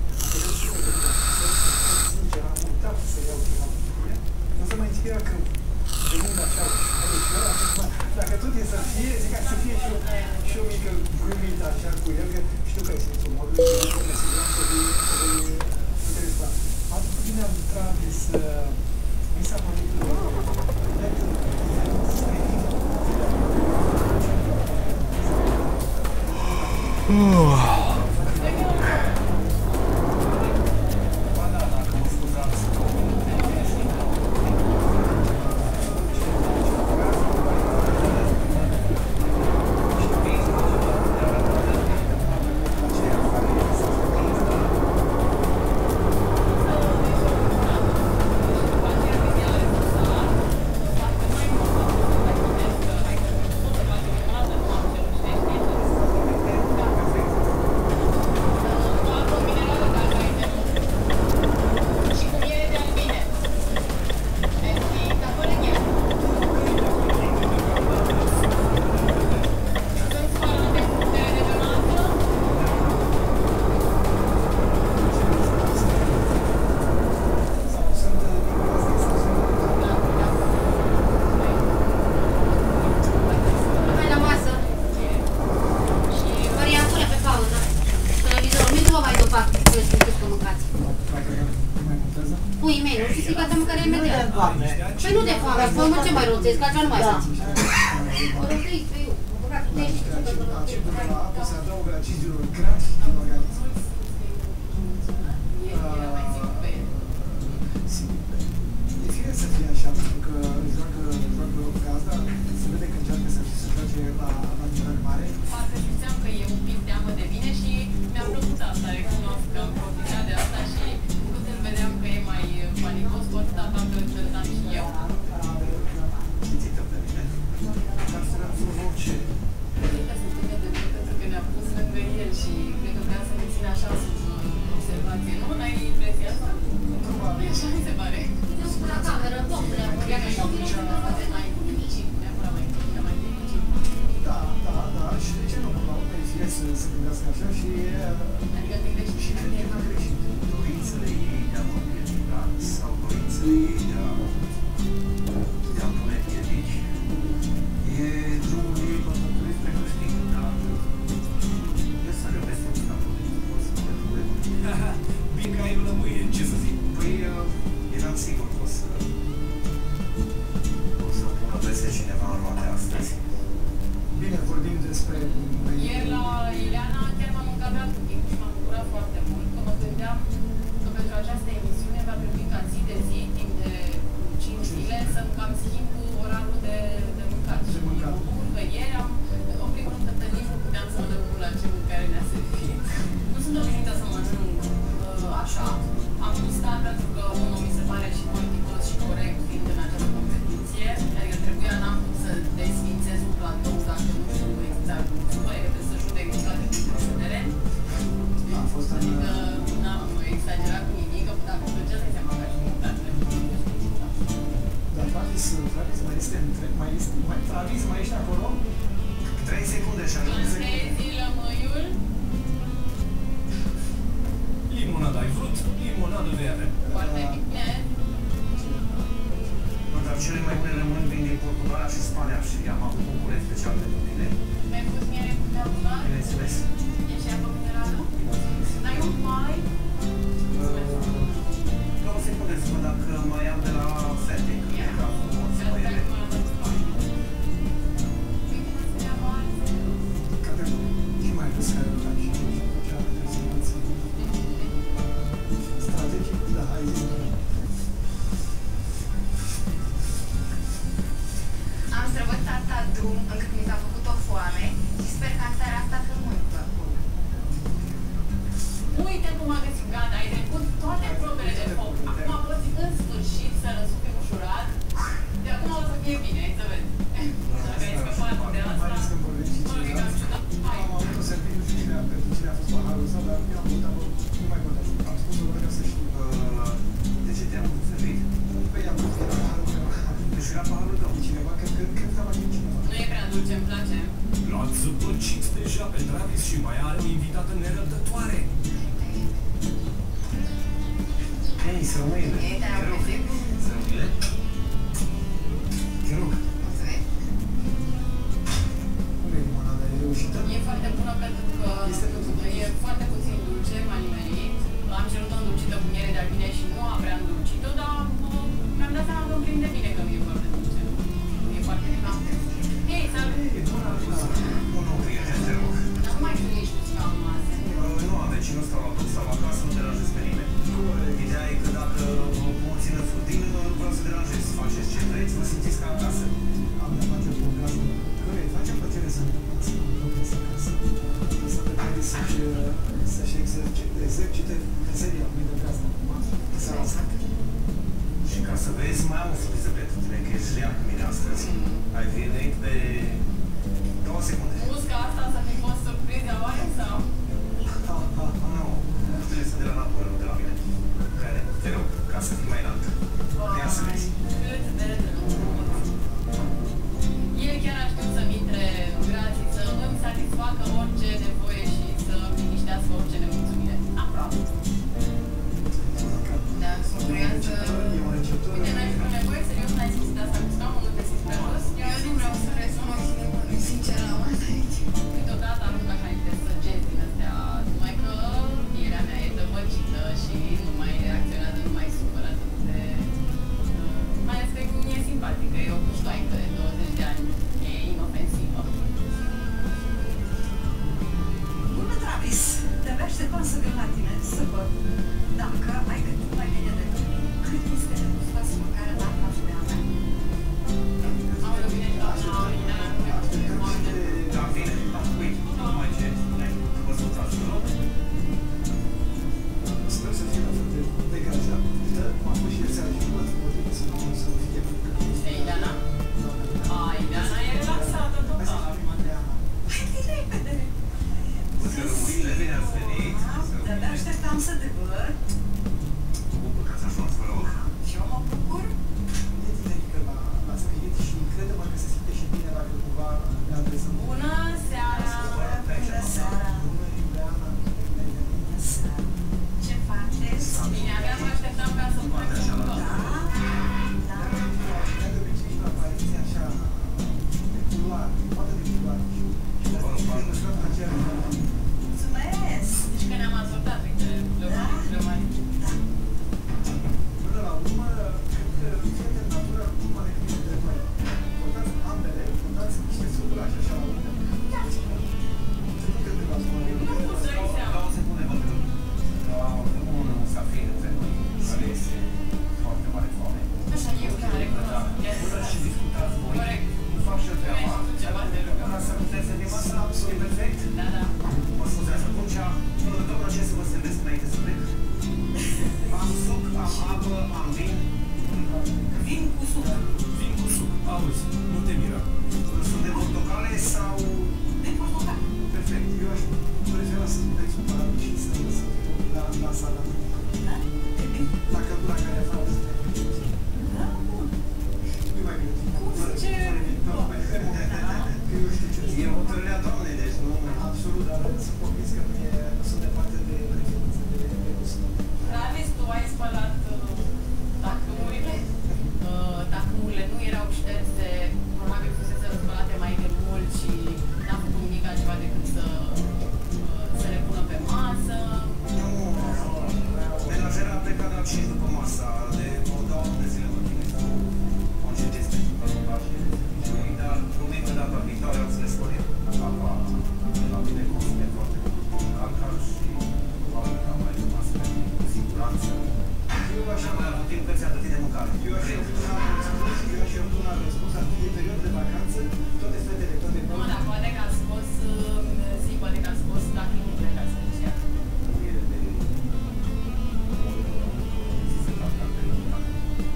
Păi nu de foame, foame ce mai roțesc, că așa nu mai faci. O roțesc pe eu, o băgat cu tești. Se adaugă la cizelor grați din organism. E fie să fie așa, pentru că joacă gazda, se vede că încearcă să se joace la nivel mare. Parcă simțeam că e un pic teamă de mine și mi-a plăcut asta, recunosc că am profitat de asta și cât îl vedeam că e mai panicos, cu atâta parcă cântam și eu. Țită pe mine. Dar să rezolv orice. Cred că se ține de mult pentru că ne-a pus lângă el și cred că vrea să ne ține așa sub observație. Nu? N-ai impresia asta? Așa mi se pare. La cameră, domnule, Cred că și-au grijă mai fericit, neapărat mai fericit. Da, da, da. Și de ce nu? Până la urmă e fie să se gândească așa și... Adică te gândești Și cred că a greșit. Dorințele ei de a mă împiedica sau dorințele ei de a, de a pune piedici e drumul ei pământului spre câștig, dar eu să răbesc un pic acolo, pot să mă duc. Bine că ai o lămâie, ce să zic? Păi, eram sigur că o să o să pună peste cineva în roate astăzi. Bine, vorbim despre... Ieri la Ileana chiar m-am încadrat cu timp și m-am bucurat foarte mult că mă gândeam că pentru această emisiune va trebui ca zi de zi, timp de cinci zile, să-mi cam schimb orarul de, de mâncat. Și mă bucur că ieri am, în primul rând, că nici nu puteam să mă dăpun la ce mâncare ne-a servit. Nu sunt obișnuită să mănânc uh, așa. Am gustat pentru că unul mi se pare și politicos și corect fiind în această competiție. Adică trebuia, n-am cum să desfințez un platou dacă nu știu exact cum să fie, trebuie să judec toate punctele de vedere. A fost Adică n-am exagerat cu nimic, că dacă plăcea să-i seama ca și mâncare. Dar Travis, Travis mai este întreg, mai este, mai, Travis mai ești acolo? trei secunde și ajung să... Întrezi lămâiul? Limonada ai vrut, limonadă vei avea. Foarte bine. Nu, dar cele mai bune rămân vin din Portugalia și Spania și am avut bucurie special pentru tine. Mi-ai pus miere cu capular? Bineînțeles. E și apă minerală? N-ai un mai? Doar o secundă să văd dacă mai am de la fete, că e ca frumos să mă ele. Și mai ales care era și cealaltă rezoluție. Strategic, da, hai zi. Am străbăt atâta drum încât mi s-a făcut o foame și sper că în seara asta să mult. Uite cum a găsit, gata, ai Ați zăpăcit deja pe Travis și mai are o invitată nerăbdătoare. Hei, Samuel, Ei, te-am te rog, auzit? Samuel, te rog, Mulțumesc. Cum e limonada? E reușită? E foarte bună pentru că Este pentru e foarte puțin dulce, m-a nimerit. Am cerut o îndulcită cu miere de albine și nu am prea îndulcită, dar uh, mi-am dat seama că îmi prinde bine că nu e foarte dulce. E foarte bine. Hei, salut! E bună, bună. un om prieten, te rog. Dar nu mai sunt nici cu scaunul ăsta. Uh, Nu am vecinul, stau la bloc, stau acasă, nu deranjez pe nimeni. Ideea e că dacă o țină futin, nu vreau să deranjez. Faceți ce vreți, vă simțiți ca acasă. Am de face cu o gază, care îi face plăcere să ne să ne lucreze acasă. Să trebuie să-și, să-și exercite, exercite meseria lui de gază. Seara asta. Și ca să vezi, mai am o surpriză pentru tine, că ești leac cu mine astăzi. Ai venit pe două secunde. Musca asta să fi fost surpriză oare sau? Ha, ha, ha. Nu, lucrurile sunt de la natură, nu de la mine. Crede, te rog, ca să fii mai înalt. Ia să vezi. Cât de drăguț. El chiar a știut să-mi intre în grații, să îmi satisfacă orice nevoie și să liniștească orice nemulțumire. Aproape. Da, sunt curioasă. E un receptor. Uite, n-ai vreo nevoie, serios, n-ai simțit asta cu scaunul, nu te simți prea jos? Eu nu vreau să rezum maximul, sincer, la asta aici. Câteodată arunc așa niște săgeți din astea, numai că pielea mea e dămăcită și nu mai reacționează, nu mai supără atât de... Mai ales că mi e simpatică, e o puștoaică de douăzeci de ani, e inofensivă. Bună, Travis! De-abia așteptam să vin la tine, să văd dacă ai gândit mai bine de tine. Cât este spațiul pe care l-am la femeia mea? Aoleu, bine, așa, bine, foarte Da, bine. Da, uite, nu mai ce. Hai, vă ascultați, vă rog. Sper să fie la fel de degajat. M-am pus și el seara și nu ați motiv să nu să fie. Ei, Ileana? A, Ileana e relaxată Hai să total. avem Andreana. Hai de repede! Bună rămârile, bine ați venit. De-abia așteptam să te văd. Mă bucur că ați ajuns, vă rog. Și eu mă bucur. E tinerică la, la spirit și crede-mă că se simte și bine dacă cumva ne adresăm. Bună seara! Bună seara! Bună, Iuliana. Bună seara! Ce faceți? Bine, abia mă așteptam ca să fac un Da? tot. Da? Ea de obicei la apariție așa de culoare, poate de culoare. Și de asta e născut în aceea Mulțumesc! Deci că ne-am ascultat, uite, plămani, plămani. Da. Până la urmă, cred că fiecare natură numai de câte de noi. Contați ambele, contați niște sudurași așa la urmă. Se nu cred că v-ați mă Nu, să-i seama. La o secundă, vă rog. Avem un musafir între noi, care este foarte mare foame. Așa, eu chiar Da, recunosc. până și discutați voi, Corect. nu fac și eu treaba. Nu mai știu ceva, te rugăm. Până să puteți să fim asta, e perfect. Da, da. Mă scuzați, atunci, doamna, ce să vă strâmbesc înainte să plec? Am suc, am apă, am vin. Vin cu suc. Vin cu suc. Auzi, nu te mira. Sunt de portocale sau... De portocal. Perfect. Eu aș prefera să nu dați un parat și să să la, la sala. Da? E bine. La căldura care a fost. Da, bun. Nu mai bine. Cum zice? Nu mai bine. Că eu știu ce E hotărârea doamnei, deci nu... absolut, dar sunt convins că nu, e, nu sunt departe de preferință de, de gust. Travis, tu ai spălat uh, tacâmurile? Uh, tacâmurile nu erau șterse, probabil fusese spălate mai de mult și n-a făcut nimic altceva decât să, uh, să le pună pe masă. Nu, menajera a plecat la cinci după masa, de o două de zile mă chinui să concediez pentru călătoare și serviciului, dar promit că data viitoare o să le spun eu. Apa de la mine consume foarte mult alcool și probabil că am mai rămas pentru siguranță. Eu aș Așa mai avut timp că ți-a dătit de mâncare. Eu aș opuna răspuns, eu aș opuna răspuns, ar fi perioadă de vacanță, toate fetele, toate Nu, dar poate că a scos, uh, zi, poate că a scos tacâmurile ca special. Nu e de... se fac alte lucruri.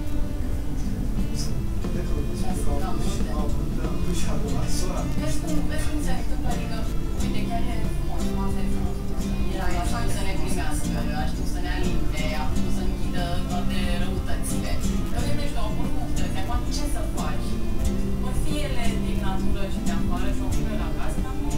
de produs pentru a avut și a doua sora. Vezi cum, vezi cum se întâmplă, adică, uite, chiar e frumos, asta e frumos. El a știut să ne primească, a știut să ne alinte, a știut să închidă toate răutățile. Că gândești, au fost multe, acum ce să faci? Vor fi ele din natură și de afară și o vină la casă, dar nu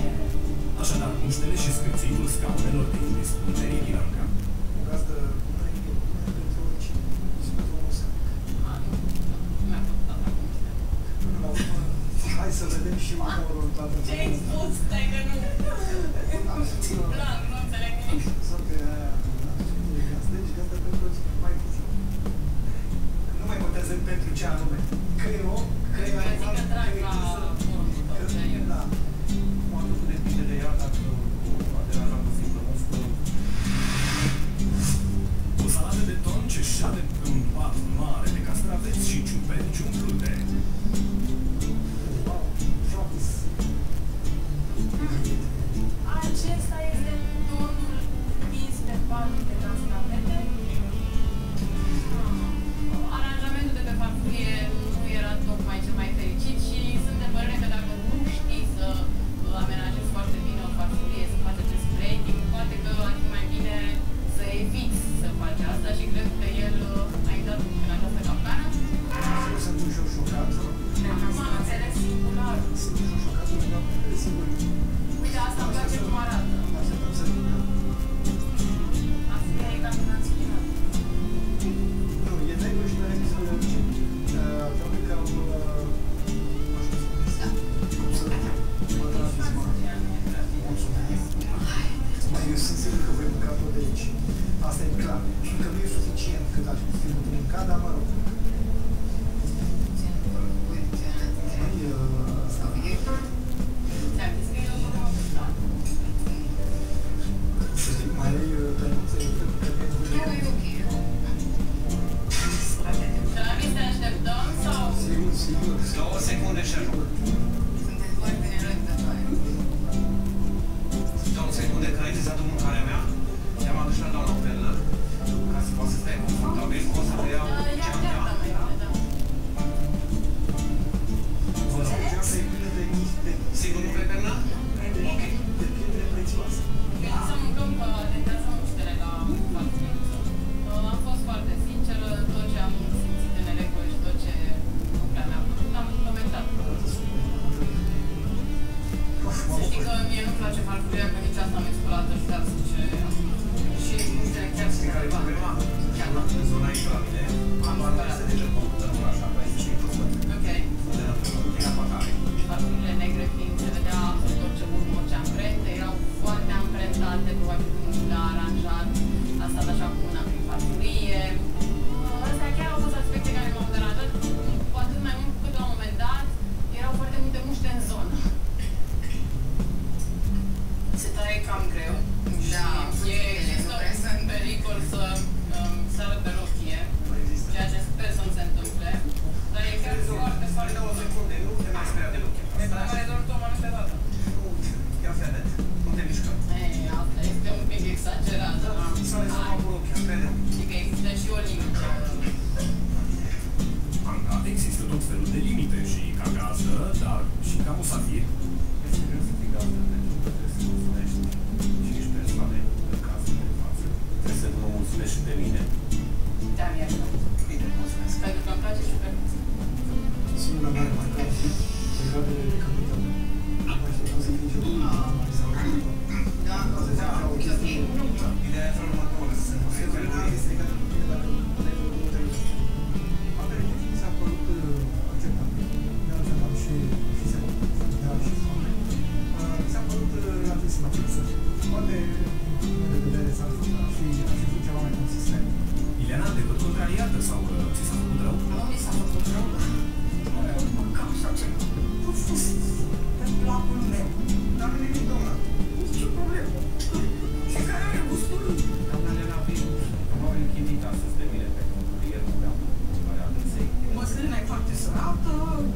Așadar, muștele și scârțitul scaunelor de indisputerii Ilanca. O gazdă bună e bună pentru oricine. Și pentru omul său. Mi-a făcut asta cu muște. Până la urmă, hai să vedem și umorul toată. Ce-ai spus? Stai că nu... Blanc, nu înțeleg nimic. Sau că aia, e gazdă, deci gazdă pentru oricine, mai puțin. Nu mai votează pentru ce anume. Că e om, că e animal, că e târsă. Da. Poate că depinde de ea dacă a deranjat o simplă muscă. O salată de ton ce șade pe un pat mare de castraveți și ciuperci umplute. Wow, șopis. Acesta este tonul pis pe patul de castravete. Aranjamentul de pe farfurie nu era tocmai cel mai fericit și sunt de părere că dacă nu știi să amenajezi foarte bine o farfurie, să faci acest plating, poate că ar fi mai bine să eviți să faci asta și cred că el a intrat în această capcană. Eu sunt ușor șocat. Nu am înțeles singular. Sunt ușor șocat, doamne, sigur. Uite, asta îmi place cum arată. Așteptăm să vină. Asta e ca când ați spinat. Nu, e negru și nu are nici să le orice. Probabil că au... Nu știu cum să... Mă trafiți, mă. Mulțumesc. Mai eu sunt sigur că voi mânca tot de aici. Asta e clar. Încă nu e suficient cât aș fi putut mânca, dar mă rog. Ți-am zis că e o problemă cu stat. Să știi, mai ai tăinuță, eu cred că e Nu, e ok. Și la mine te așteptăm sau... sigur, sigur. Două secunde și ajung. Sunteți foarte nerăbdătoare. Două secunde că ai tezat mâncarea mea. I-am adus la doamna Perlă. Ca să poată să stai confortabil, o să te iau Ia, geam ia, mea. da, mai bine, da. Vă rog, geamă e plină de niște... Sigur nu plec Perlă? Ok. de pietre prețioase. Gândim să mâncăm că atentează muștele la farfurie. Am fost foarte sinceră, tot ce am simțit în electro și tot ce nu prea mi-a plăcut, am implementat. Să știi că mie nu-mi place farfuria, că nici asta am explorată și chiar zice... Și muștele chiar Știi care e problema? Chiar În zona aici la mine, am arătat de deja computătul așa, pe aici și tot. ok. De la de la pacare. Farfurile negre fiind, se vedea absolut orice urmă, orice amprente, erau foarte amprentate, probabil că nu le-a aranjat, a stat așa cu una prin farfurie. Astea chiar au fost aspecte care m-au deranjat, cu atât mai mult cât la un moment dat erau foarte multe muște în zonă. Se taie cam greu Da, și e, există un pericol să um, sară pe rochie, ceea ce sper să nu se întâmple, dar e chiar foarte, foarte Două secunde, nu te mai speria deloc. Este mai rezolvat mai multe dată. Ia fi atent, nu te mișcă. Ei, asta este un pic exagerat, da? S-a rezolvat cu rochia, crede-o. Și că există și o limită. Anca, există tot felul de limite și ca gazdă, dar și ca musafir. Este greu să fii gazdă, pentru că trebuie să mulțumești cinci persoane în cazul de față. Trebuie să mă mulțumești și pe mine. Te-am iertat. Bine, mulțumesc. Pentru că îmi place și pe mine. Singura mea remarcă legat de capital. Am așteptat să fie jocul mai sau Da, da, ok, ok. Ideea este următoare, să nu fie care Secunda este legată cu tine dacă nu ai făcut multe lucruri. Ambele chestii mi s-a părut acceptabil. De altfel am și și se am și foame. Mi s-a părut relativ simplu. Poate, din punct de vedere, s-ar fi ar fi fost ceva mai consistent. Ileana, te văd contrariată sau uh, ți s-a făcut rău? Nu mi s-a făcut rău. Nu mâncam așa ceva. Nu fost pe placul meu. Dar nu nimic, doamna. Nici problemă. Fiecare are gustul lui. Doamna Elena Viu, probabil chinuit astăzi de mine, pentru că ieri nu vreau care adânsei. Măslina e foarte sărată.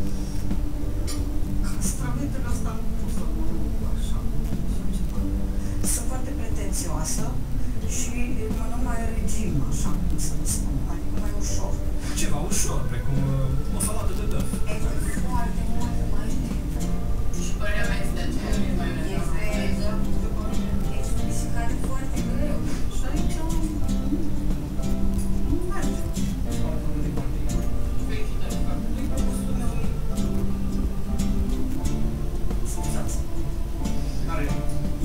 Castravetele ăsta nu pot să mănânc așa. Sunt foarte pretențioasă și mănânc mai regim, așa cum să spun, adică mai ușor. Ceva ușor, precum uh, o salată de dăf. Este foarte mult mai Și părerea mea este aceea, mai Este, este mișcare foarte greu. Și aici nu merge. Felicitări, foarte bine. Adică gustul meu e... Fuzați. Are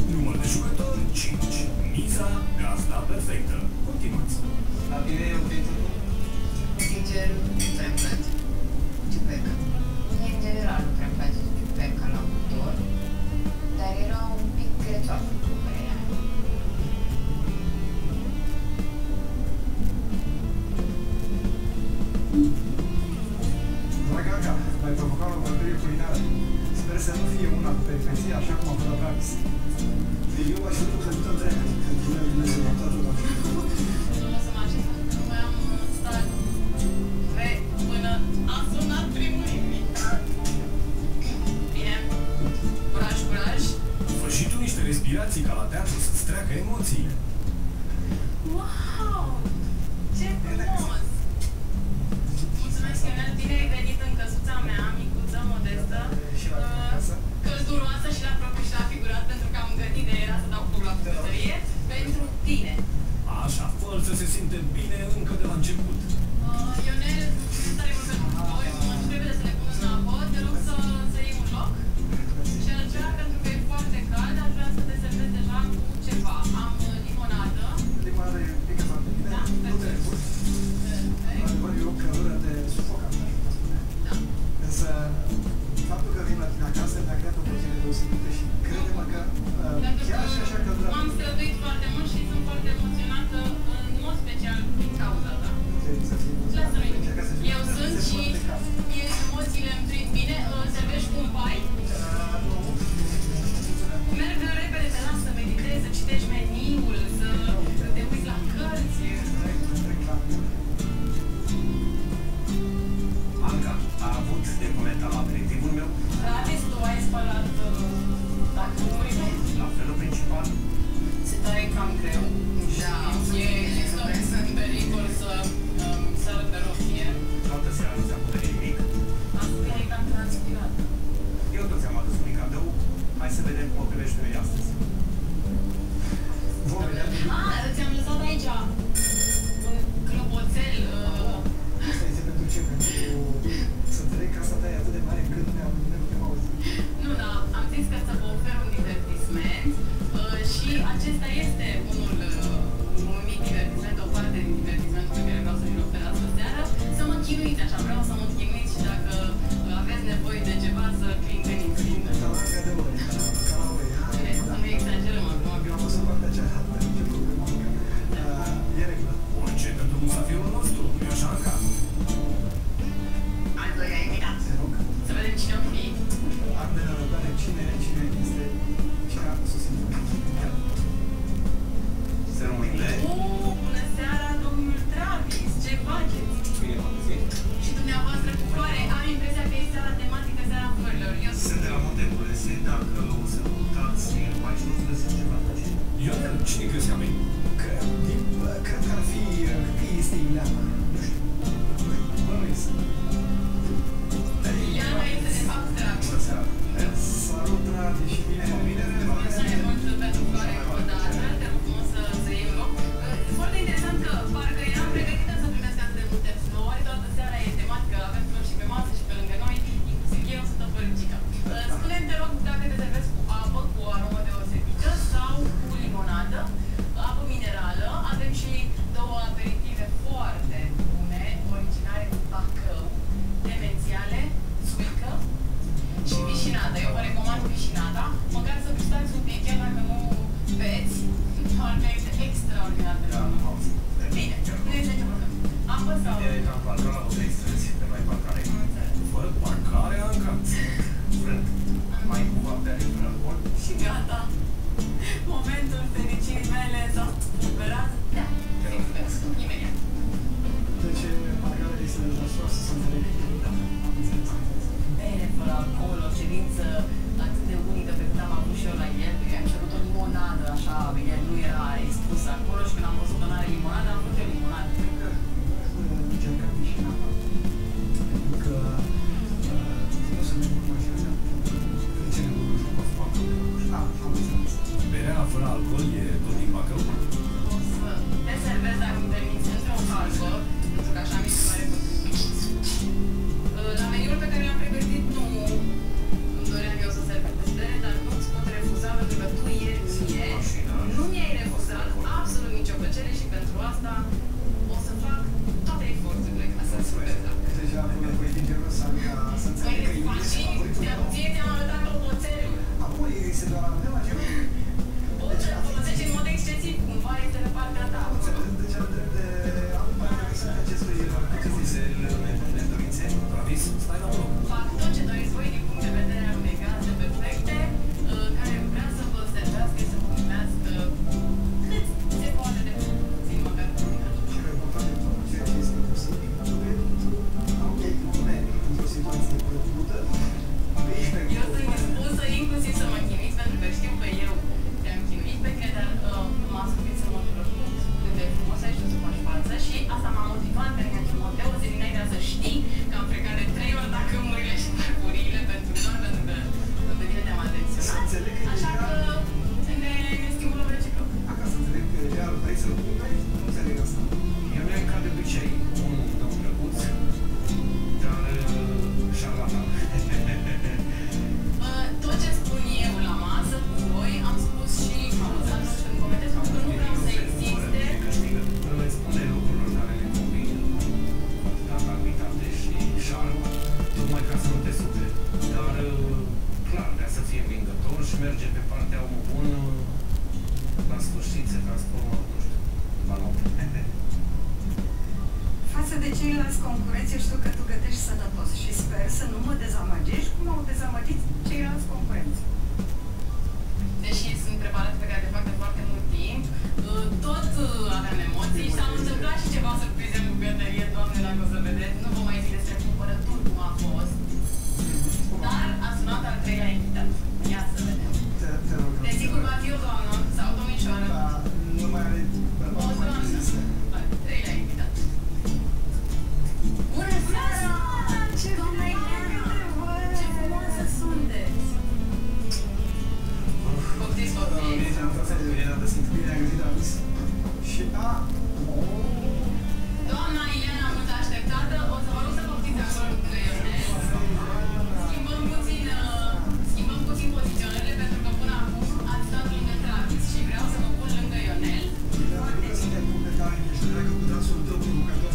Dragă Anca, m-ai provocat la o bărbărie culinară. Sper să nu fie una cu peripeție, așa cum a fost la Bravis. Eu aș fi că tot drept, că Dumnezeu a toată toată. Nu o să mă acesta, că nu mai am stat re până a sunat primul invitat. Bine, curaj, curaj. Fă și tu niște respirații ca la teatru să-ți treacă emoțiile. Wow! Ce frumos! Mulțumesc, Ionel, bine ai venit în căsuța mea, micuță, modestă, călduroasă și la propriu și la figurat, pentru că am gândit de era să dau foc la bucătărie, pentru tine. Așa, fă-l să se simte bine încă de la început. Uh, Ionel, tare mult pentru voi, mă trebuie să le pun în apă, te rog să, să iei un loc. Și aceea, pentru că e foarte cald, aș vrea să te servesc deja cu ceva. Am limonadă. Limonada e un pic foarte bine, Da, nu te repus. Într-adevăr, e o căldură de sufocant, aș putea spune. Da. Însă, faptul că vin la tine acasă mi-a creat o plăcere deosebită și crede-mă că uh, Pentru chiar că și așa căldura... m-am străduit foarte mult și sunt foarte emoționată, în mod special din cauza ta. Lasă-mi nimic. Eu sunt și emoțiile îmi prind bine. Servești cu un pai? Merg repede, te las să meditezi, să citești meniul, să te uiți la cărți. Anca, a avut de comentat la aperitivul meu? Radis, tu ai spălat tacurile? La felul principal? Se tare cam greu. Da, e există în pericol să sară pe rochie. Toată seara nu ți-am puterit nimic. Asta e cam transpirat. Eu tot ți-am adus un cadou. Hai să vedem cum o privești pe astăzi. Vom vedea. Ah, ți-am lăsat aici un clopoțel. Asta este pentru ce? Pentru să înțeleg că asta ta e atât de mare încât nu ne-am ne putem auzi. Nu, da, am zis că să vă ofer un divertisment uh, și acesta este unul, uh, un mic divertisment, o parte din divertismentul pe care vreau să vi-l ofer astă seară. Să mă chinuiți așa, vreau să mă chinuiți și dacă aveți nevoie de ceva să clincăniți. Talanca de ori, calaoi. Bine, să nu exagerăm acum. Eu am văzut partea cealaltă, nu știu cum e. E regulă. Orice pentru musafirul nostru, nu-i așa, Anca? Al doilea invitat. Te rog. Să vedem cine o fi. Am de nerăbdare cine, cine este, cine a susținut. Să rămâine. Oh, bună seara, domnul Travis, ce faceți? Bine m-am găsit. Și dumneavoastră cu floare, am impresia că e seara tematică, seara florilor. Eu Sunt de la Monte Burese, dacă o să căutați aici, nu să găsiți ceva face. Ionel, cine crezi că a venit? Cred, cred că ar fi, cred că este Ileana. Nu știu. Bănuiesc. Ileana este de fapt drag. Bună seara. Salut, Radi, și bine. Bine, Mulțumesc mult pentru floare încă o dată. Te rog frumos să, să iei un loc. Foarte interesant că parcă eram pregătită să primesc atât de multe flori. Toată seara e tematică, avem flori și pe masă și pe lângă noi, inclusiv eu sunt o floricică. Spune-mi, te rog, dacă te servesc cu apă, cu o aromă deosebită sau cu limonadă, apă minerală. Avem și două aperitive foarte bune, originare cu Bacău, demențiale, suică și vișinată. Eu vă recomand vișinata, măcar să gustați un pic, chiar dacă nu beți, doar că este extraordinar de Da, bun. nu m-am auzit. Bine, nu este nicio problemă. Apă sau... E cam parcă la o trei străzi de mai parcare. Am înțeles. Fără parcare, Anca? Vrând. Mai cu baptea de fără alcool. Și gata. Momentul fericirii mele s-a spulberat. Da, te rog, imediat. Deci, parcarea este la soasă, să înțeleg. Da, Am înțeles, am înțeles. Bere fără alcool, o ședință atât de unică pe cât am avut și eu la el. I-am cerut o limonadă, așa, el nu era expus acolo și când am văzut că n-are limonadă, am făcut eu limonadă. Cred că încercăm vișinata. Pentru că nu sunt de mult mașină. De ce nu știu cum să fac? Da, am înțeles. Berea fără alcool e tot din Bacău? O să te servesc, dacă îmi permiți, într-o halbă, pentru că așa mi se pare potrivit. La meniul pe care l-am pregătit, nu îmi doream eu să servesc bere, dar nu-ți pot refuza pentru că tu ieri mie nu mi-ai refuzat absolut nicio plăcere și pentru asta o să fac toate eforturile ca să-ți servesc. Deja acolo cu eticherul să să înțeleg că Păi, e mașini, ție ți-am arătat clopoțelul. apoi se doar la mea mașină. Poți să-l folosești în mod excesiv, cumva este pe partea ta. Deci am drept de am parte să acestui Acum se zis, stai la loc. Fac tot ce doriți voi din punct de vedere al unei gaze perfecte, uh, care vrea să vă servească și să vă primească cât se poate de puțin, măcar culinar. Cele mai importante pentru ceea ce este posibil, am echipament într-o situație plăcută, Eu sunt dispusă inclusiv să mă chinuiți, pentru că știu că eu te-am chinuit pe tine, dar uh, m-a suferit să mă plăcut cât de frumos ai știut să faci față și asta m-a motivat pe mine în mod deosebit înainte să știi că am plecat de trei ori la câmurile și parcuriile pentru doar pentru că pe tine te-am atenționat. Așa că ne, ne schimbăm reciproc. acasă înțeleg că real vrei să-l cumperi, nu înțeleg asta. Eu mi-am ca de obicei un dăm drăguț, dar șarlatan. Uh, tot ce spun eu la masă cu voi, am spus și am văzut atunci când comentez faptul că nu vreau să existe. Câștigă, îți spune lucrurile care le convin, natalitate și șarm, tocmai ca să nu te suferi. Dar, clar, vrea să fie învingător și merge pe partea bună, la sfârșit se transformă, nu știu, în balon. Față de ceilalți concurenți, eu știu că tu gătești sănătos și sper să nu mă dezamăgești cum au dezamăgit ceilalți concurenți. Deși sunt preparate pe care le fac de foarte mult timp, uh, tot uh, aveam emoții și s-au întâmplat și ceva surprize în bucătărie, Doamne, dacă o să vedeți, nu vă mai zic despre cumpărături cum a fost, dar a sunat al treilea invitat. Ia să vedem. Te, te rog. Desigur va fi o doamnă sau o domnișoară. Da, nu mai are O doamnă. Al treilea invitat. Bună seara! Ce frumoasă! Ce frumoasă sunteți! Poftiți, poftiți! Bine, am tras de bine, am găsit bine, am găsit, am zis. Și a... Doamna Ileana, mult așteptată, o să vă rog să poftiți acolo cu creionel. Schimbăm puțin, uh, schimbăm puțin poziționările, pentru că până acum ați stat lângă Travis și vreau să mă pun lângă Ionel. Bine, suntem completare, ești dragă cu dansul tău provocator.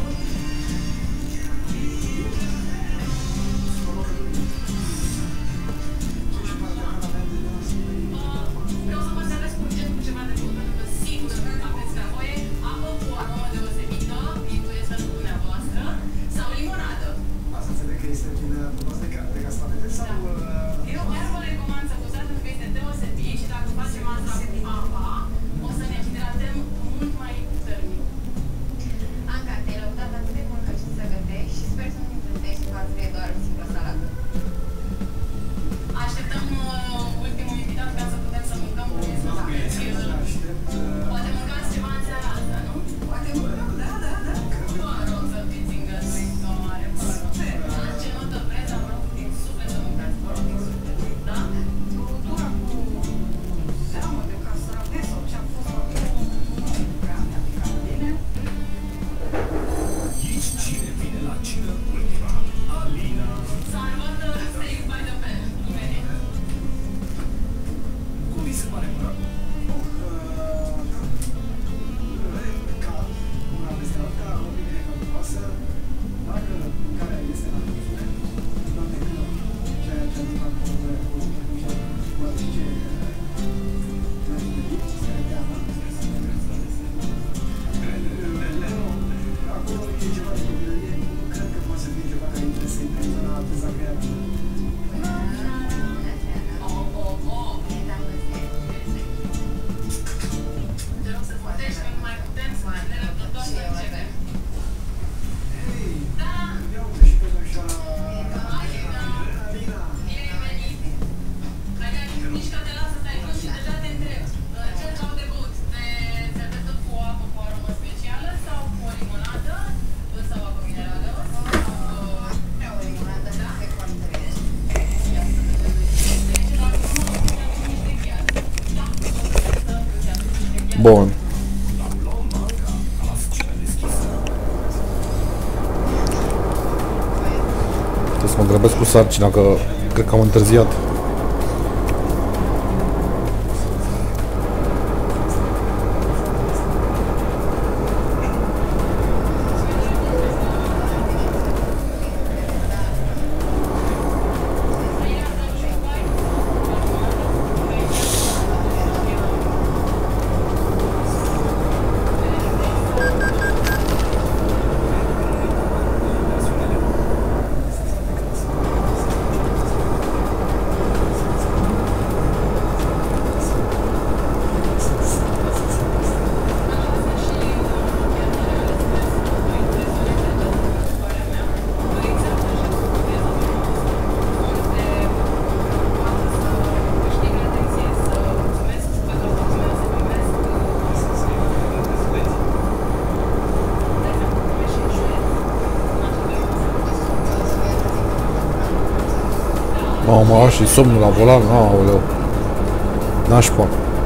Uh, vreau să vă servesc urgent cu ceva de băut, pentru că sigur aveți nevoie. Apă cu aromă deosebită, intuiesc pentru dumneavoastră, sau limonadă. Asta înțeleg că este din dumneavoastră de, ca- de castravete sau... uh, Eu chiar vă recomand să gustați, pentru că este deosebit și dacă facem asta cu apa, o să ne hidratăm mult mai puternic. Anca, te-ai lăudat atât de mult că știi să gătești și sper să nu ne plătești și față de doar o simplă salată. Așteptăm uh, ultimul invitat ca să putem să mâncăm cu Aștept... uh, Poate mâncați ceva în seara asta, nu? Poate mâncăm, da, da, da. Vă rog să fiți îngăduiți, doamne, vă rog. La ce notă vreți, vă rog din suflet să mâncați, vă rog din suflet, da? Băutura cu seamă de castraveți sau ce-a fost acolo, nu prea mi-a picat bine. Aici cine vine la cină ultima? Alina. S-a luat steak by the bell, imediat. Cum vi se pare pragul? cald, una peste alta, o bine călduroasă, dacă mâncarea este la înălțime, doamne că ceea ce aduc acolo de acolo, poate și ce mai gândit, să ne dea acolo e ceva de copilărie, nu cred că poate să fie ceva care interesă în zona arteza creativă. Bună seara! Oh, oh, oh. Bine te-am găsit. Te rog să putești, că nu mai putem să ne răbdători să începem. Hei, Da, ia uite și pe domnișoara Alina, Alina. bine ai venit. Adică nici că te lasă să stai jos și deja te întreb. Ce sau de băut? Te servesc tot cu apă cu aromă specială sau cu o limonadă? Sau apă minerală? Sau... Vreau o limonadă, da? Pe foarte bine. Ia să vedem. Deci, la urmă, niște gheață. Da, o să testăm niște gheață. Bun. La plomba, ca la scenă deschisă. Trebuie să mă grăbesc cu sarcina, că cred că am întârziat. Mamă, și somnul la volan, aoleu. Nașpa.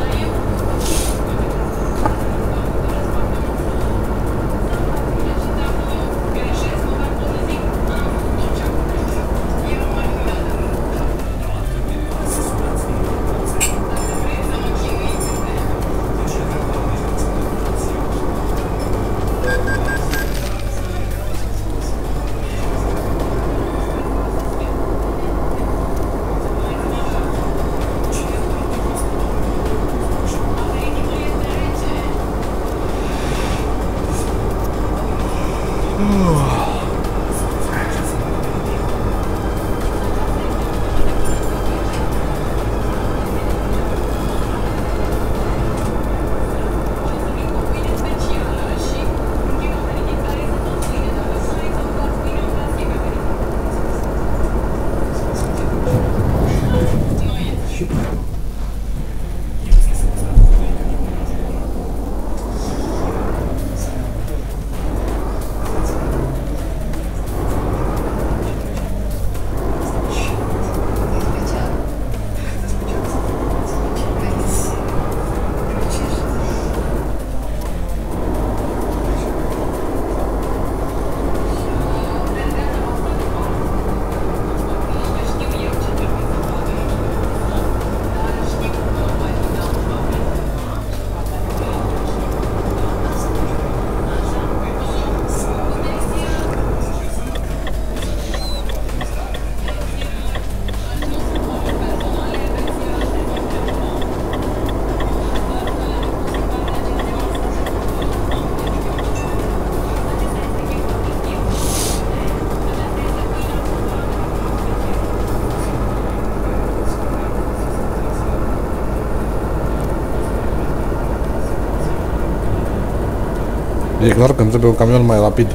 E clar că îmi trebuie un camion mai rapid.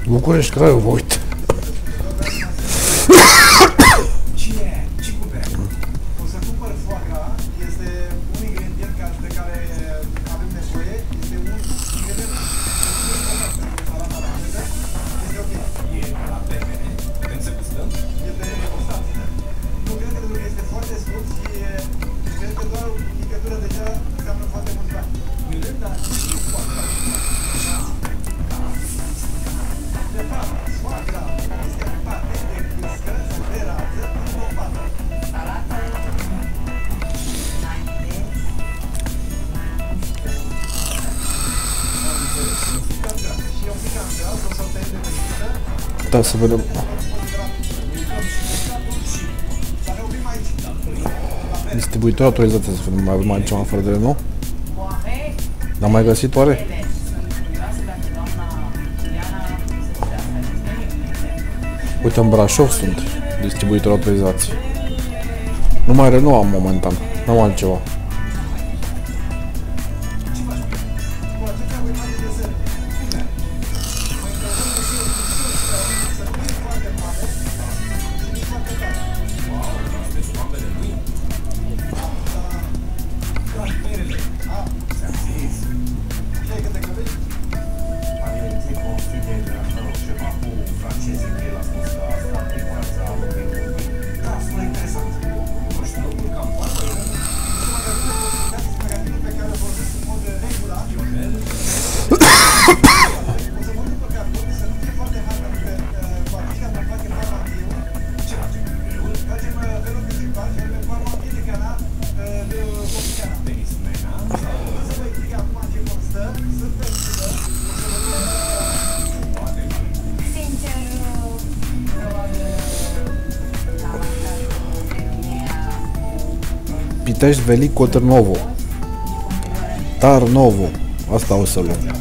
București, Craiova, uite. Cine? Ce cumperi? O să cumpăr foie gras, este un ingredient de care avem nevoie, este un ingredient pentru salata rapidă, este ok. E la pepene. Putem să gustăm? Este o stație. Nu cred că este foarte scurt și cred că doar picătură deja înseamnă foarte mult bani. Bine, dar e foarte așa. De fapt, foie gras este parte de cuscă sau de rază în o pată. Salată, înainte, Și un pic am gras, o să o tăiem de pe listă. Da, să vedem. Dar ne oprim aici. Distribuitor autorizat, să vedem, mai avem aici afară de ele, nu? Oare N-am mai găsit, oare? ele sunt curioase dacă doamna Iuliana să se dea aceste Uite, în Brașov sunt distribuitori autorizați. Numai Renault am momentan, n-am altceva. Cu acestea voi face desert. Bine. Mai încălzăm de fiu să nu fie foarte mare și nici foarte tare. Wow, sunteți oameni de mâini. Carperele. Ah, Ți-am zis. și ai câte căvești? Alimentii confidenți de așa ceva cu francezii, că el a spus că asta e fața unui copii. Da, sună interesant. Nu știu, nu cam poate. Este magazinul pe care îl folosesc în mod regulat. Ionel? O să mă duc pe carton, să nu fie foarte hard, pentru că cu aceștia mă fac în farma Bio. Ce facem? Grâul? Facem felul principal și anume farma Bio de cana, de Copicana. Tenis mena? O să vă explic acum în ce constă. Sunt pe listă. O să vă duc Poate. Sincer, probabil la Denunia Pitești, Velico, Târnovo. Tarnovo. Asta o să luăm.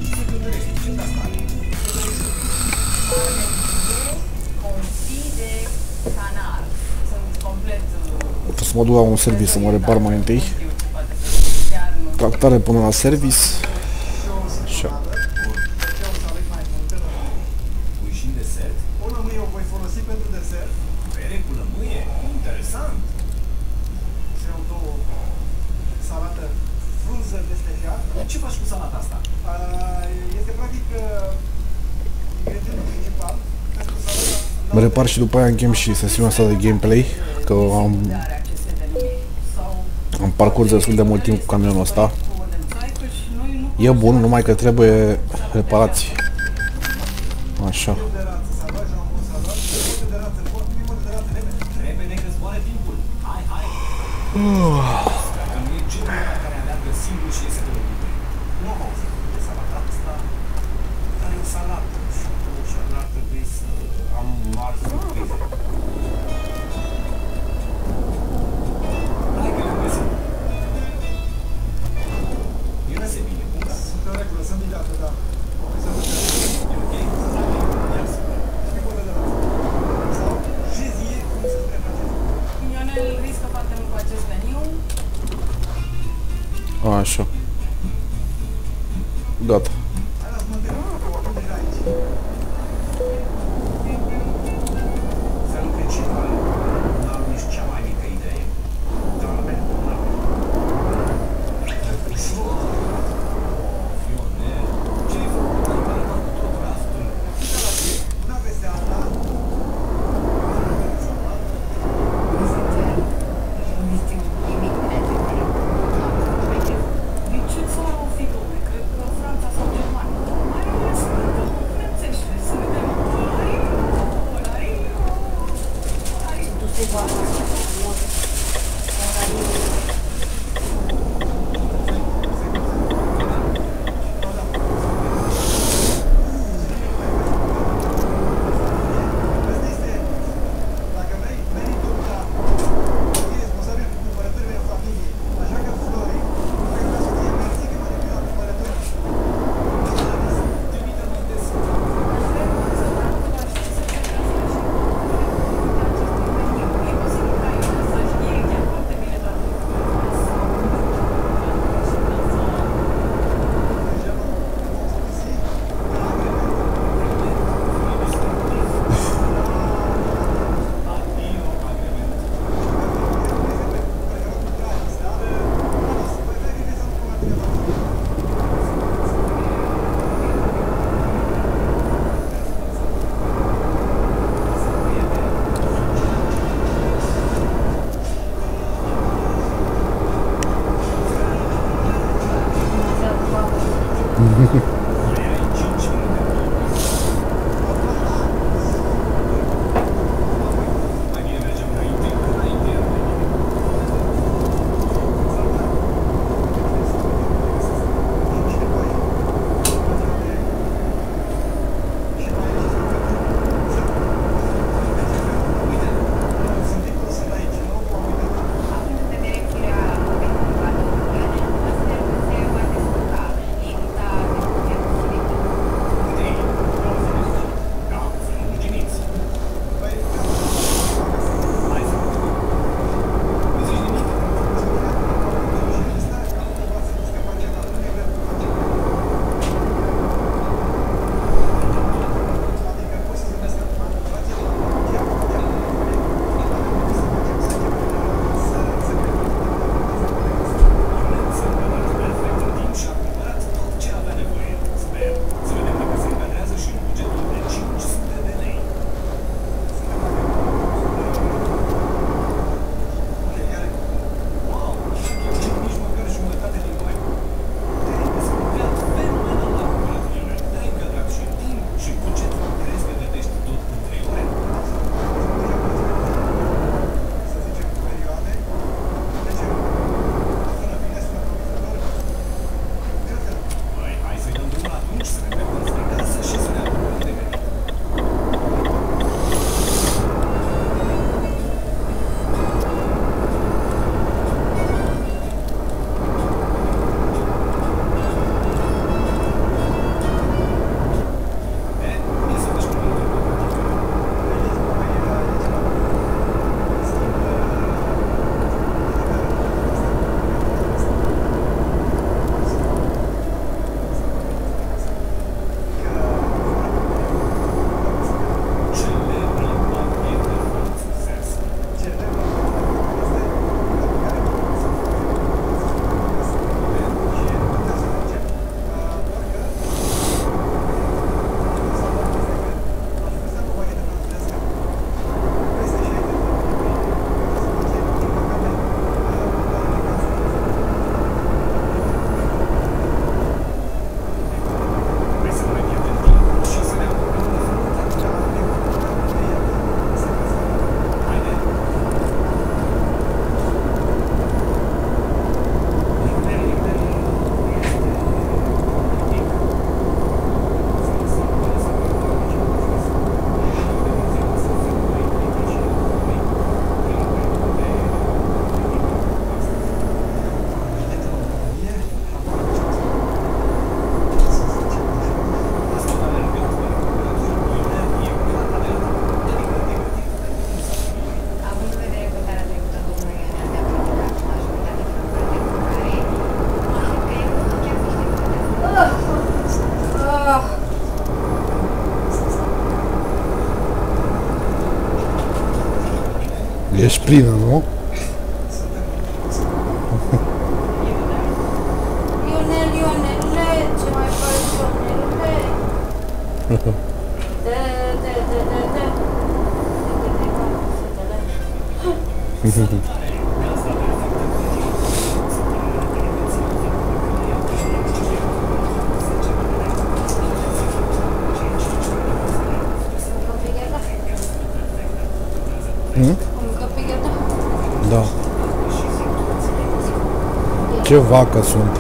confii de canal. Sunt complet... Trebuie să mă duc la un service să mă repar mai întâi. Nu știu, poate să fie chiar nu Tractare până la service. Așa. ce o să aveți mai multe. Pui și în desert? O lămâie o voi folosi pentru desert. Bere cu lămâie? Interesant. Și au două salată frunză de stejar. Ce faci cu salata asta? Este practic ingredientul principal pentru salata. Mă repar și după aia închem și sesiunea asta de gameplay. Că am, are aceste denumiri. Sau am parcurs destul de mult timp cu camionul ăsta. cu dențaică și noi nu E bun, numai că trebuie reparații. Așa. De rață, salvat și am pus salvat. Multe de rață, multe de rață repede. Repede că zboară timpul. Hai, hai. Dacă nu e genul ăla care aleargă singur și iese de lucruri. Nu am auzit de salata asta, dar e o salată și atunci n-ar trebui să am mari surprize. Hai că le-am găsit. Mirase bine, cum da? Sunt în regulă, sunt ideată, da. Să vă E ok? Ia să vedem. știi multe de rață. Sau jezie, cum se spune franceză. Ionel riscă foarte mult cu acest meniu. Așa. Gata. Hai, lasă-mă întreb, că o avem deja aici. Să nu principal, n-am nici cea mai mică idee. Dar merg până la ușor. Of, Ionel, ce-ai făcut? Ai paricat cu tot rastul. Una peste alta. sincer, nu știu nimic despre De ce țară o fi, domne? Cred că Franța sau Ești plină, nu? Ionel, Ionelule, ce mai faci, Ionelule? De, de, de, de, de. Hmm? Da. Ce vacă sunt.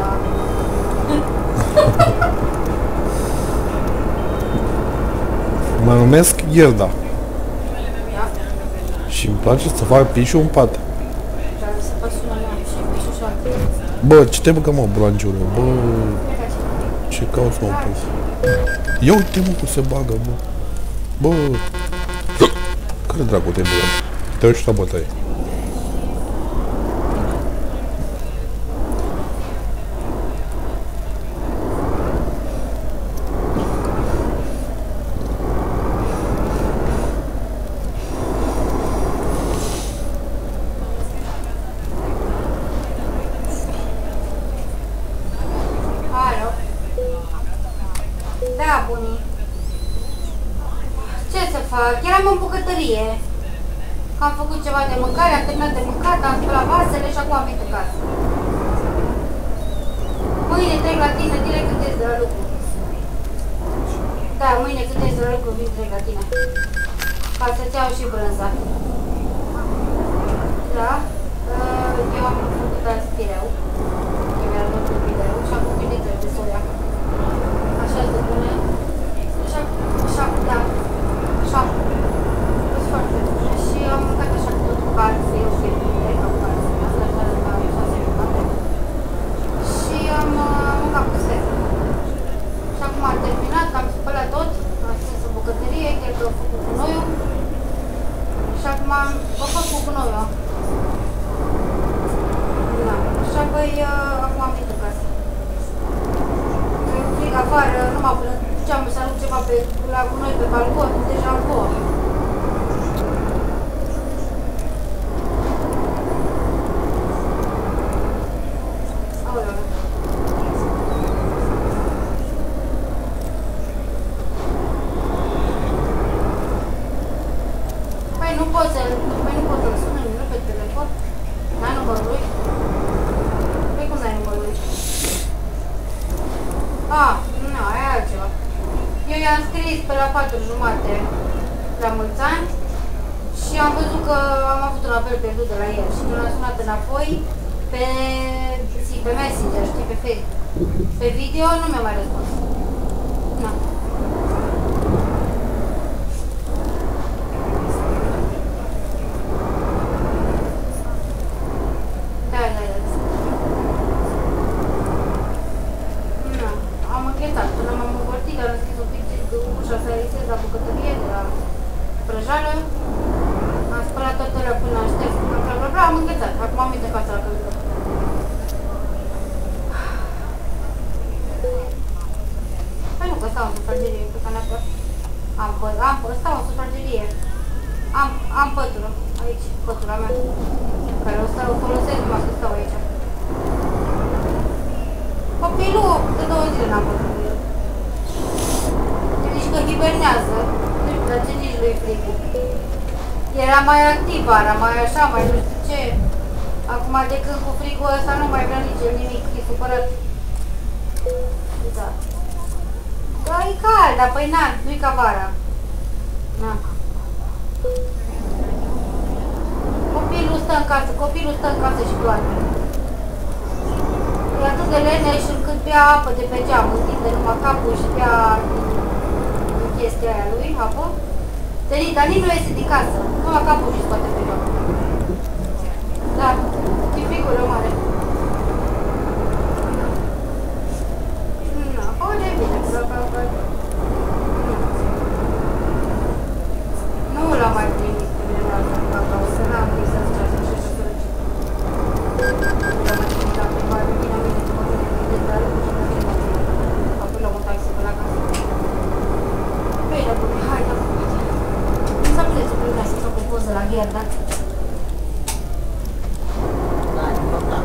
Mă numesc Gherda. Și îmi place să fac pișul în pat. Bă, ce te băgă, mă, brangiule? Bă, ce cauți, mă, pe... Ia uite, mă, cum se bagă, bă. Bă, care dracu te băgă? Te uiți la bătaie. Da, bunii. Ce să fac? Eram în bucătărie. Am făcut ceva de mâncare, am terminat de mâncat, am spălat vasele și acum am venit în casă. Mâine trec la tine direct când Da, mâine când ești la lucru, vin trec la tine. Ca să-ți iau și brânza. Da? Eu am făcut azi pireu. Eu mi-am luat pireu și acum vine de soia. Așa se pune. Așa, așa, da. Așa. Sunt foarte bune. Și am mâncat așa cu tot cu calță, eu și bine, ca cu calță. Asta așa de ca eu șase jumate. Și am mâncat cu sfetă. Și acum am terminat, am spălat tot, am strâns în bucătărie, cred că am făcut cu noiul. Și acum am făcut cu gunoiul. Da, așa că acum am venit în casă. E frig afară, nu m-a până duceam să aduc ceva pe, la gunoi pe balcon, deja am două. Aoleu. Păi nu pot să-l, păi nu pot să-l sun nu pe telefon. N-ai numărul lui? Păi cum n-ai numărul lui? Ah, nu, aia e altceva. Eu i-am scris pe la patru jumate la mulți ani și am văzut că am avut un apel pierdut de la el și când l-am sunat înapoi pe, zi, pe Messenger, știi, pe Facebook. Pe video nu mi-a mai răspuns. Na. Da, da, da. Na. Am închetat până m-am învârtit, am deschis un pic de ușa să realizez la bucătărie, de la prăjală. Am spălat toată alea până am șters, bla bla bla, am înghețat. Acum am venit de casă la căldură. Păi nu, că stau în sufragerie, pe canapă. Am păt, am păt, stau în sufragerie. Am, am pătură, aici, pătura mea. Care o să o folosesc numai să stau aici. Copilul, de două zile n-am pătut cu el. Nici că hibernează, nu știu, dar ce nici lui frigul. Era mai activ vara, mai așa, mai nu știu ce. Acum de când cu frigul ăsta nu mai vrea nici el nimic, e supărat. Da. Da, e cald, dar păi na, nu-i ca vara. Na. Copilul stă în casă, copilul stă în casă și doarme. E atât de leneș încât bea apă de pe geam, întinde numai capul și bea în chestia aia lui, apă. Dar nici nu iese din casă, numai capul și scoate pe geam. Da, e frigură mare. Nu, o de bine, că nu l-am mai primit pe mine la asta, o să n-am prins să zicească și așa sărăci. Nu l-am mai primit la primar, vine mine că mă gândesc de la lucru și mă vine mă primit. Apoi l-am mutat să pe la casă. Bine, bune, hai, da. Nu s-a puteți să primea să fac o poză la Gherda. Da, e important.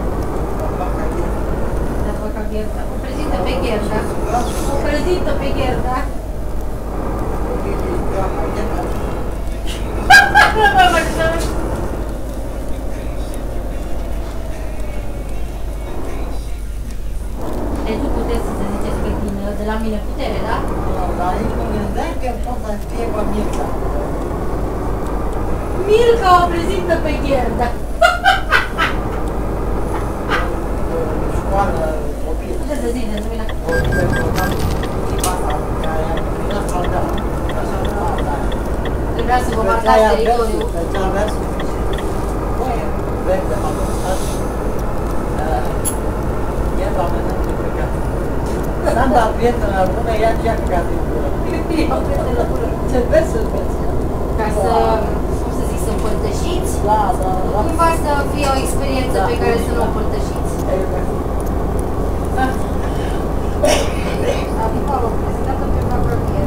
Da, fac ca Gherda. O prezintă pe Gherda. O prezintă pe Gherda. Deci nu puteți să se ziceți că din, de la mine putere, da? Dar nici nu gândeai că pot să fie cu Milka. Milka o prezintă pe Gherda. Școală, copii. Ce să zic de Lumina? O să tipa asta, care i-a primit soldat. Așa nu da. Trebuia să vă marcați teritoriul. Deci am mers cu băi, verde, m-am lăsat. E la mână de plecat. N-am dat prietenă bună, ia ce ia căcat din gură. Iau prietenă la gură. Ce vezi să vezi? Ca să, cum să zic, să împărtășiți. Da, da, da. Cumva să fie o experiență Da. pe care să nu o împărtășiți. Adică o prezentată pe Bacărie.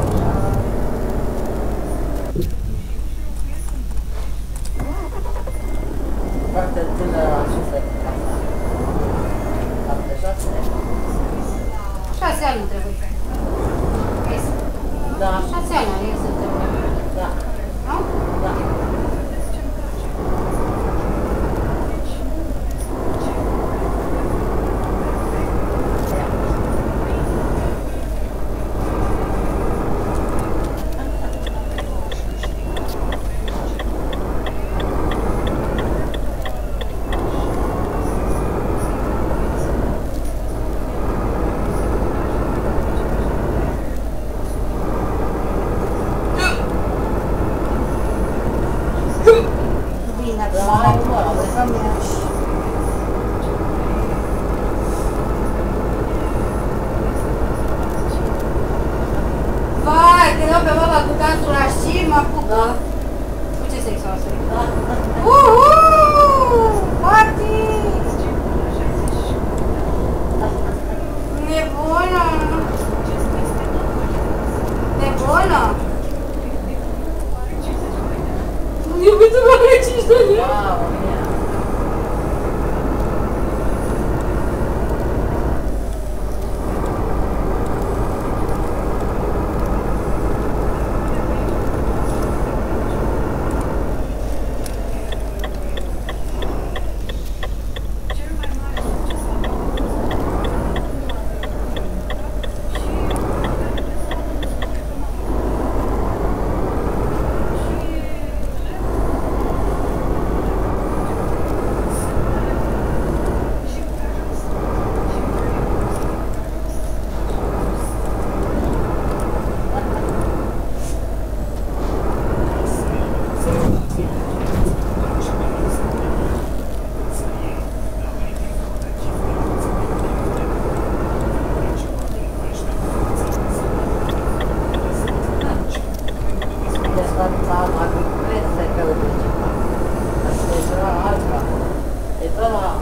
Foarte tânără la suflet. Șapte, șase? Șase ani trebuie. Da. Șase ani e să trebuie. Da. Nu? Da.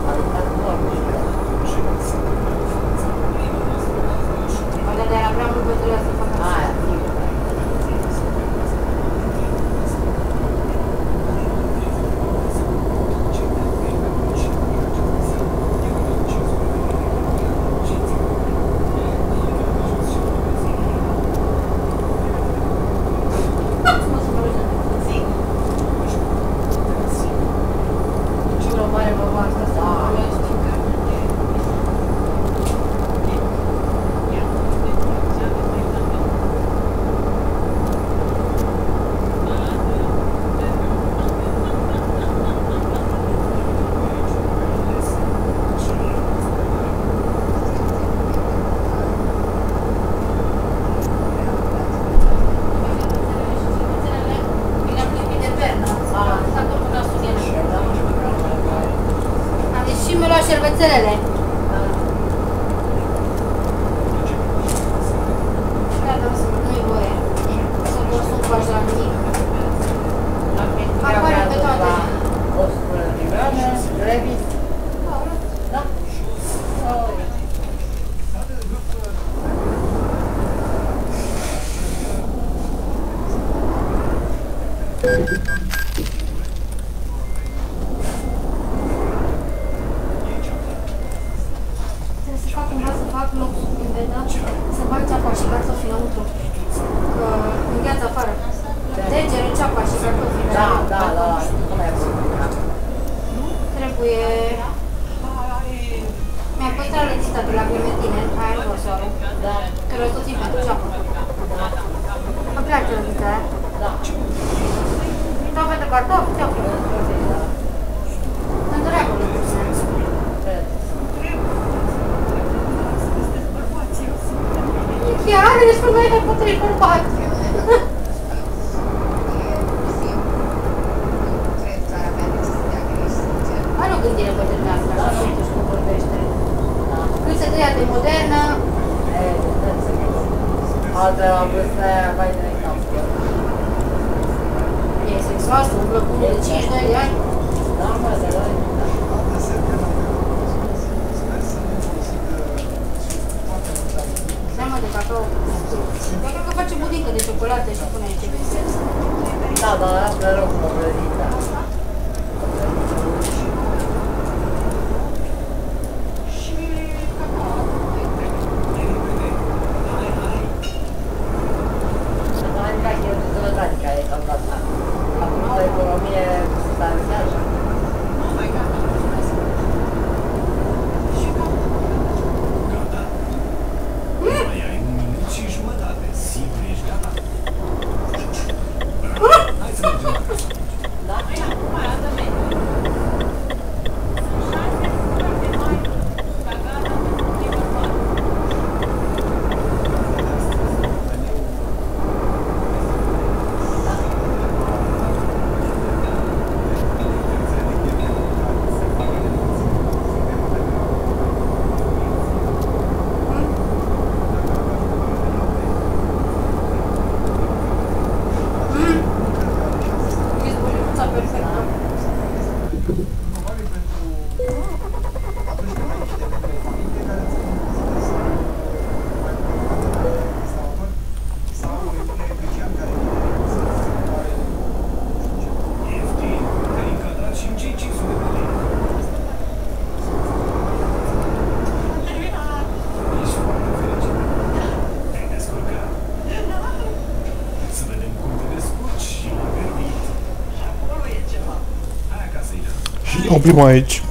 Poate de era prea mult pentru ea să facă aia. Șervețelele. Da, dar nu-i voie. Să vor să nu faci la nimic. Apare pe toate. o sută de grame, Levis. Da? Să bag ceapa și cartofi înăuntru. Că îngheață afară. Degere, ceapa și cartofi. Da, da, da. Cum ai văzut? Trebuie... Mi-am păstrat rețeta de la clementine, aia nu vreau să o arăt. Da. Că le tot țin pentru ceapă. Îmi place rețeta aia. Da. Sau pentru cartofi, ceapă. Întreabă lucrurile. Chiar, deci pe noi ne pot trei bărbați. Hai nu gândire modernă asta, așa nu știu cum vorbește. Când se tăia de modernă... Altă la vârstă aia, vai de necam. E sexoasă, umblă cu unul de cincizeci și doi de ani. Da, mă, de doi. Seama de cacao. Eu cred că face budică de ciocolată și pune aici. Da, dar asta rău cu brădița. Oprim aici.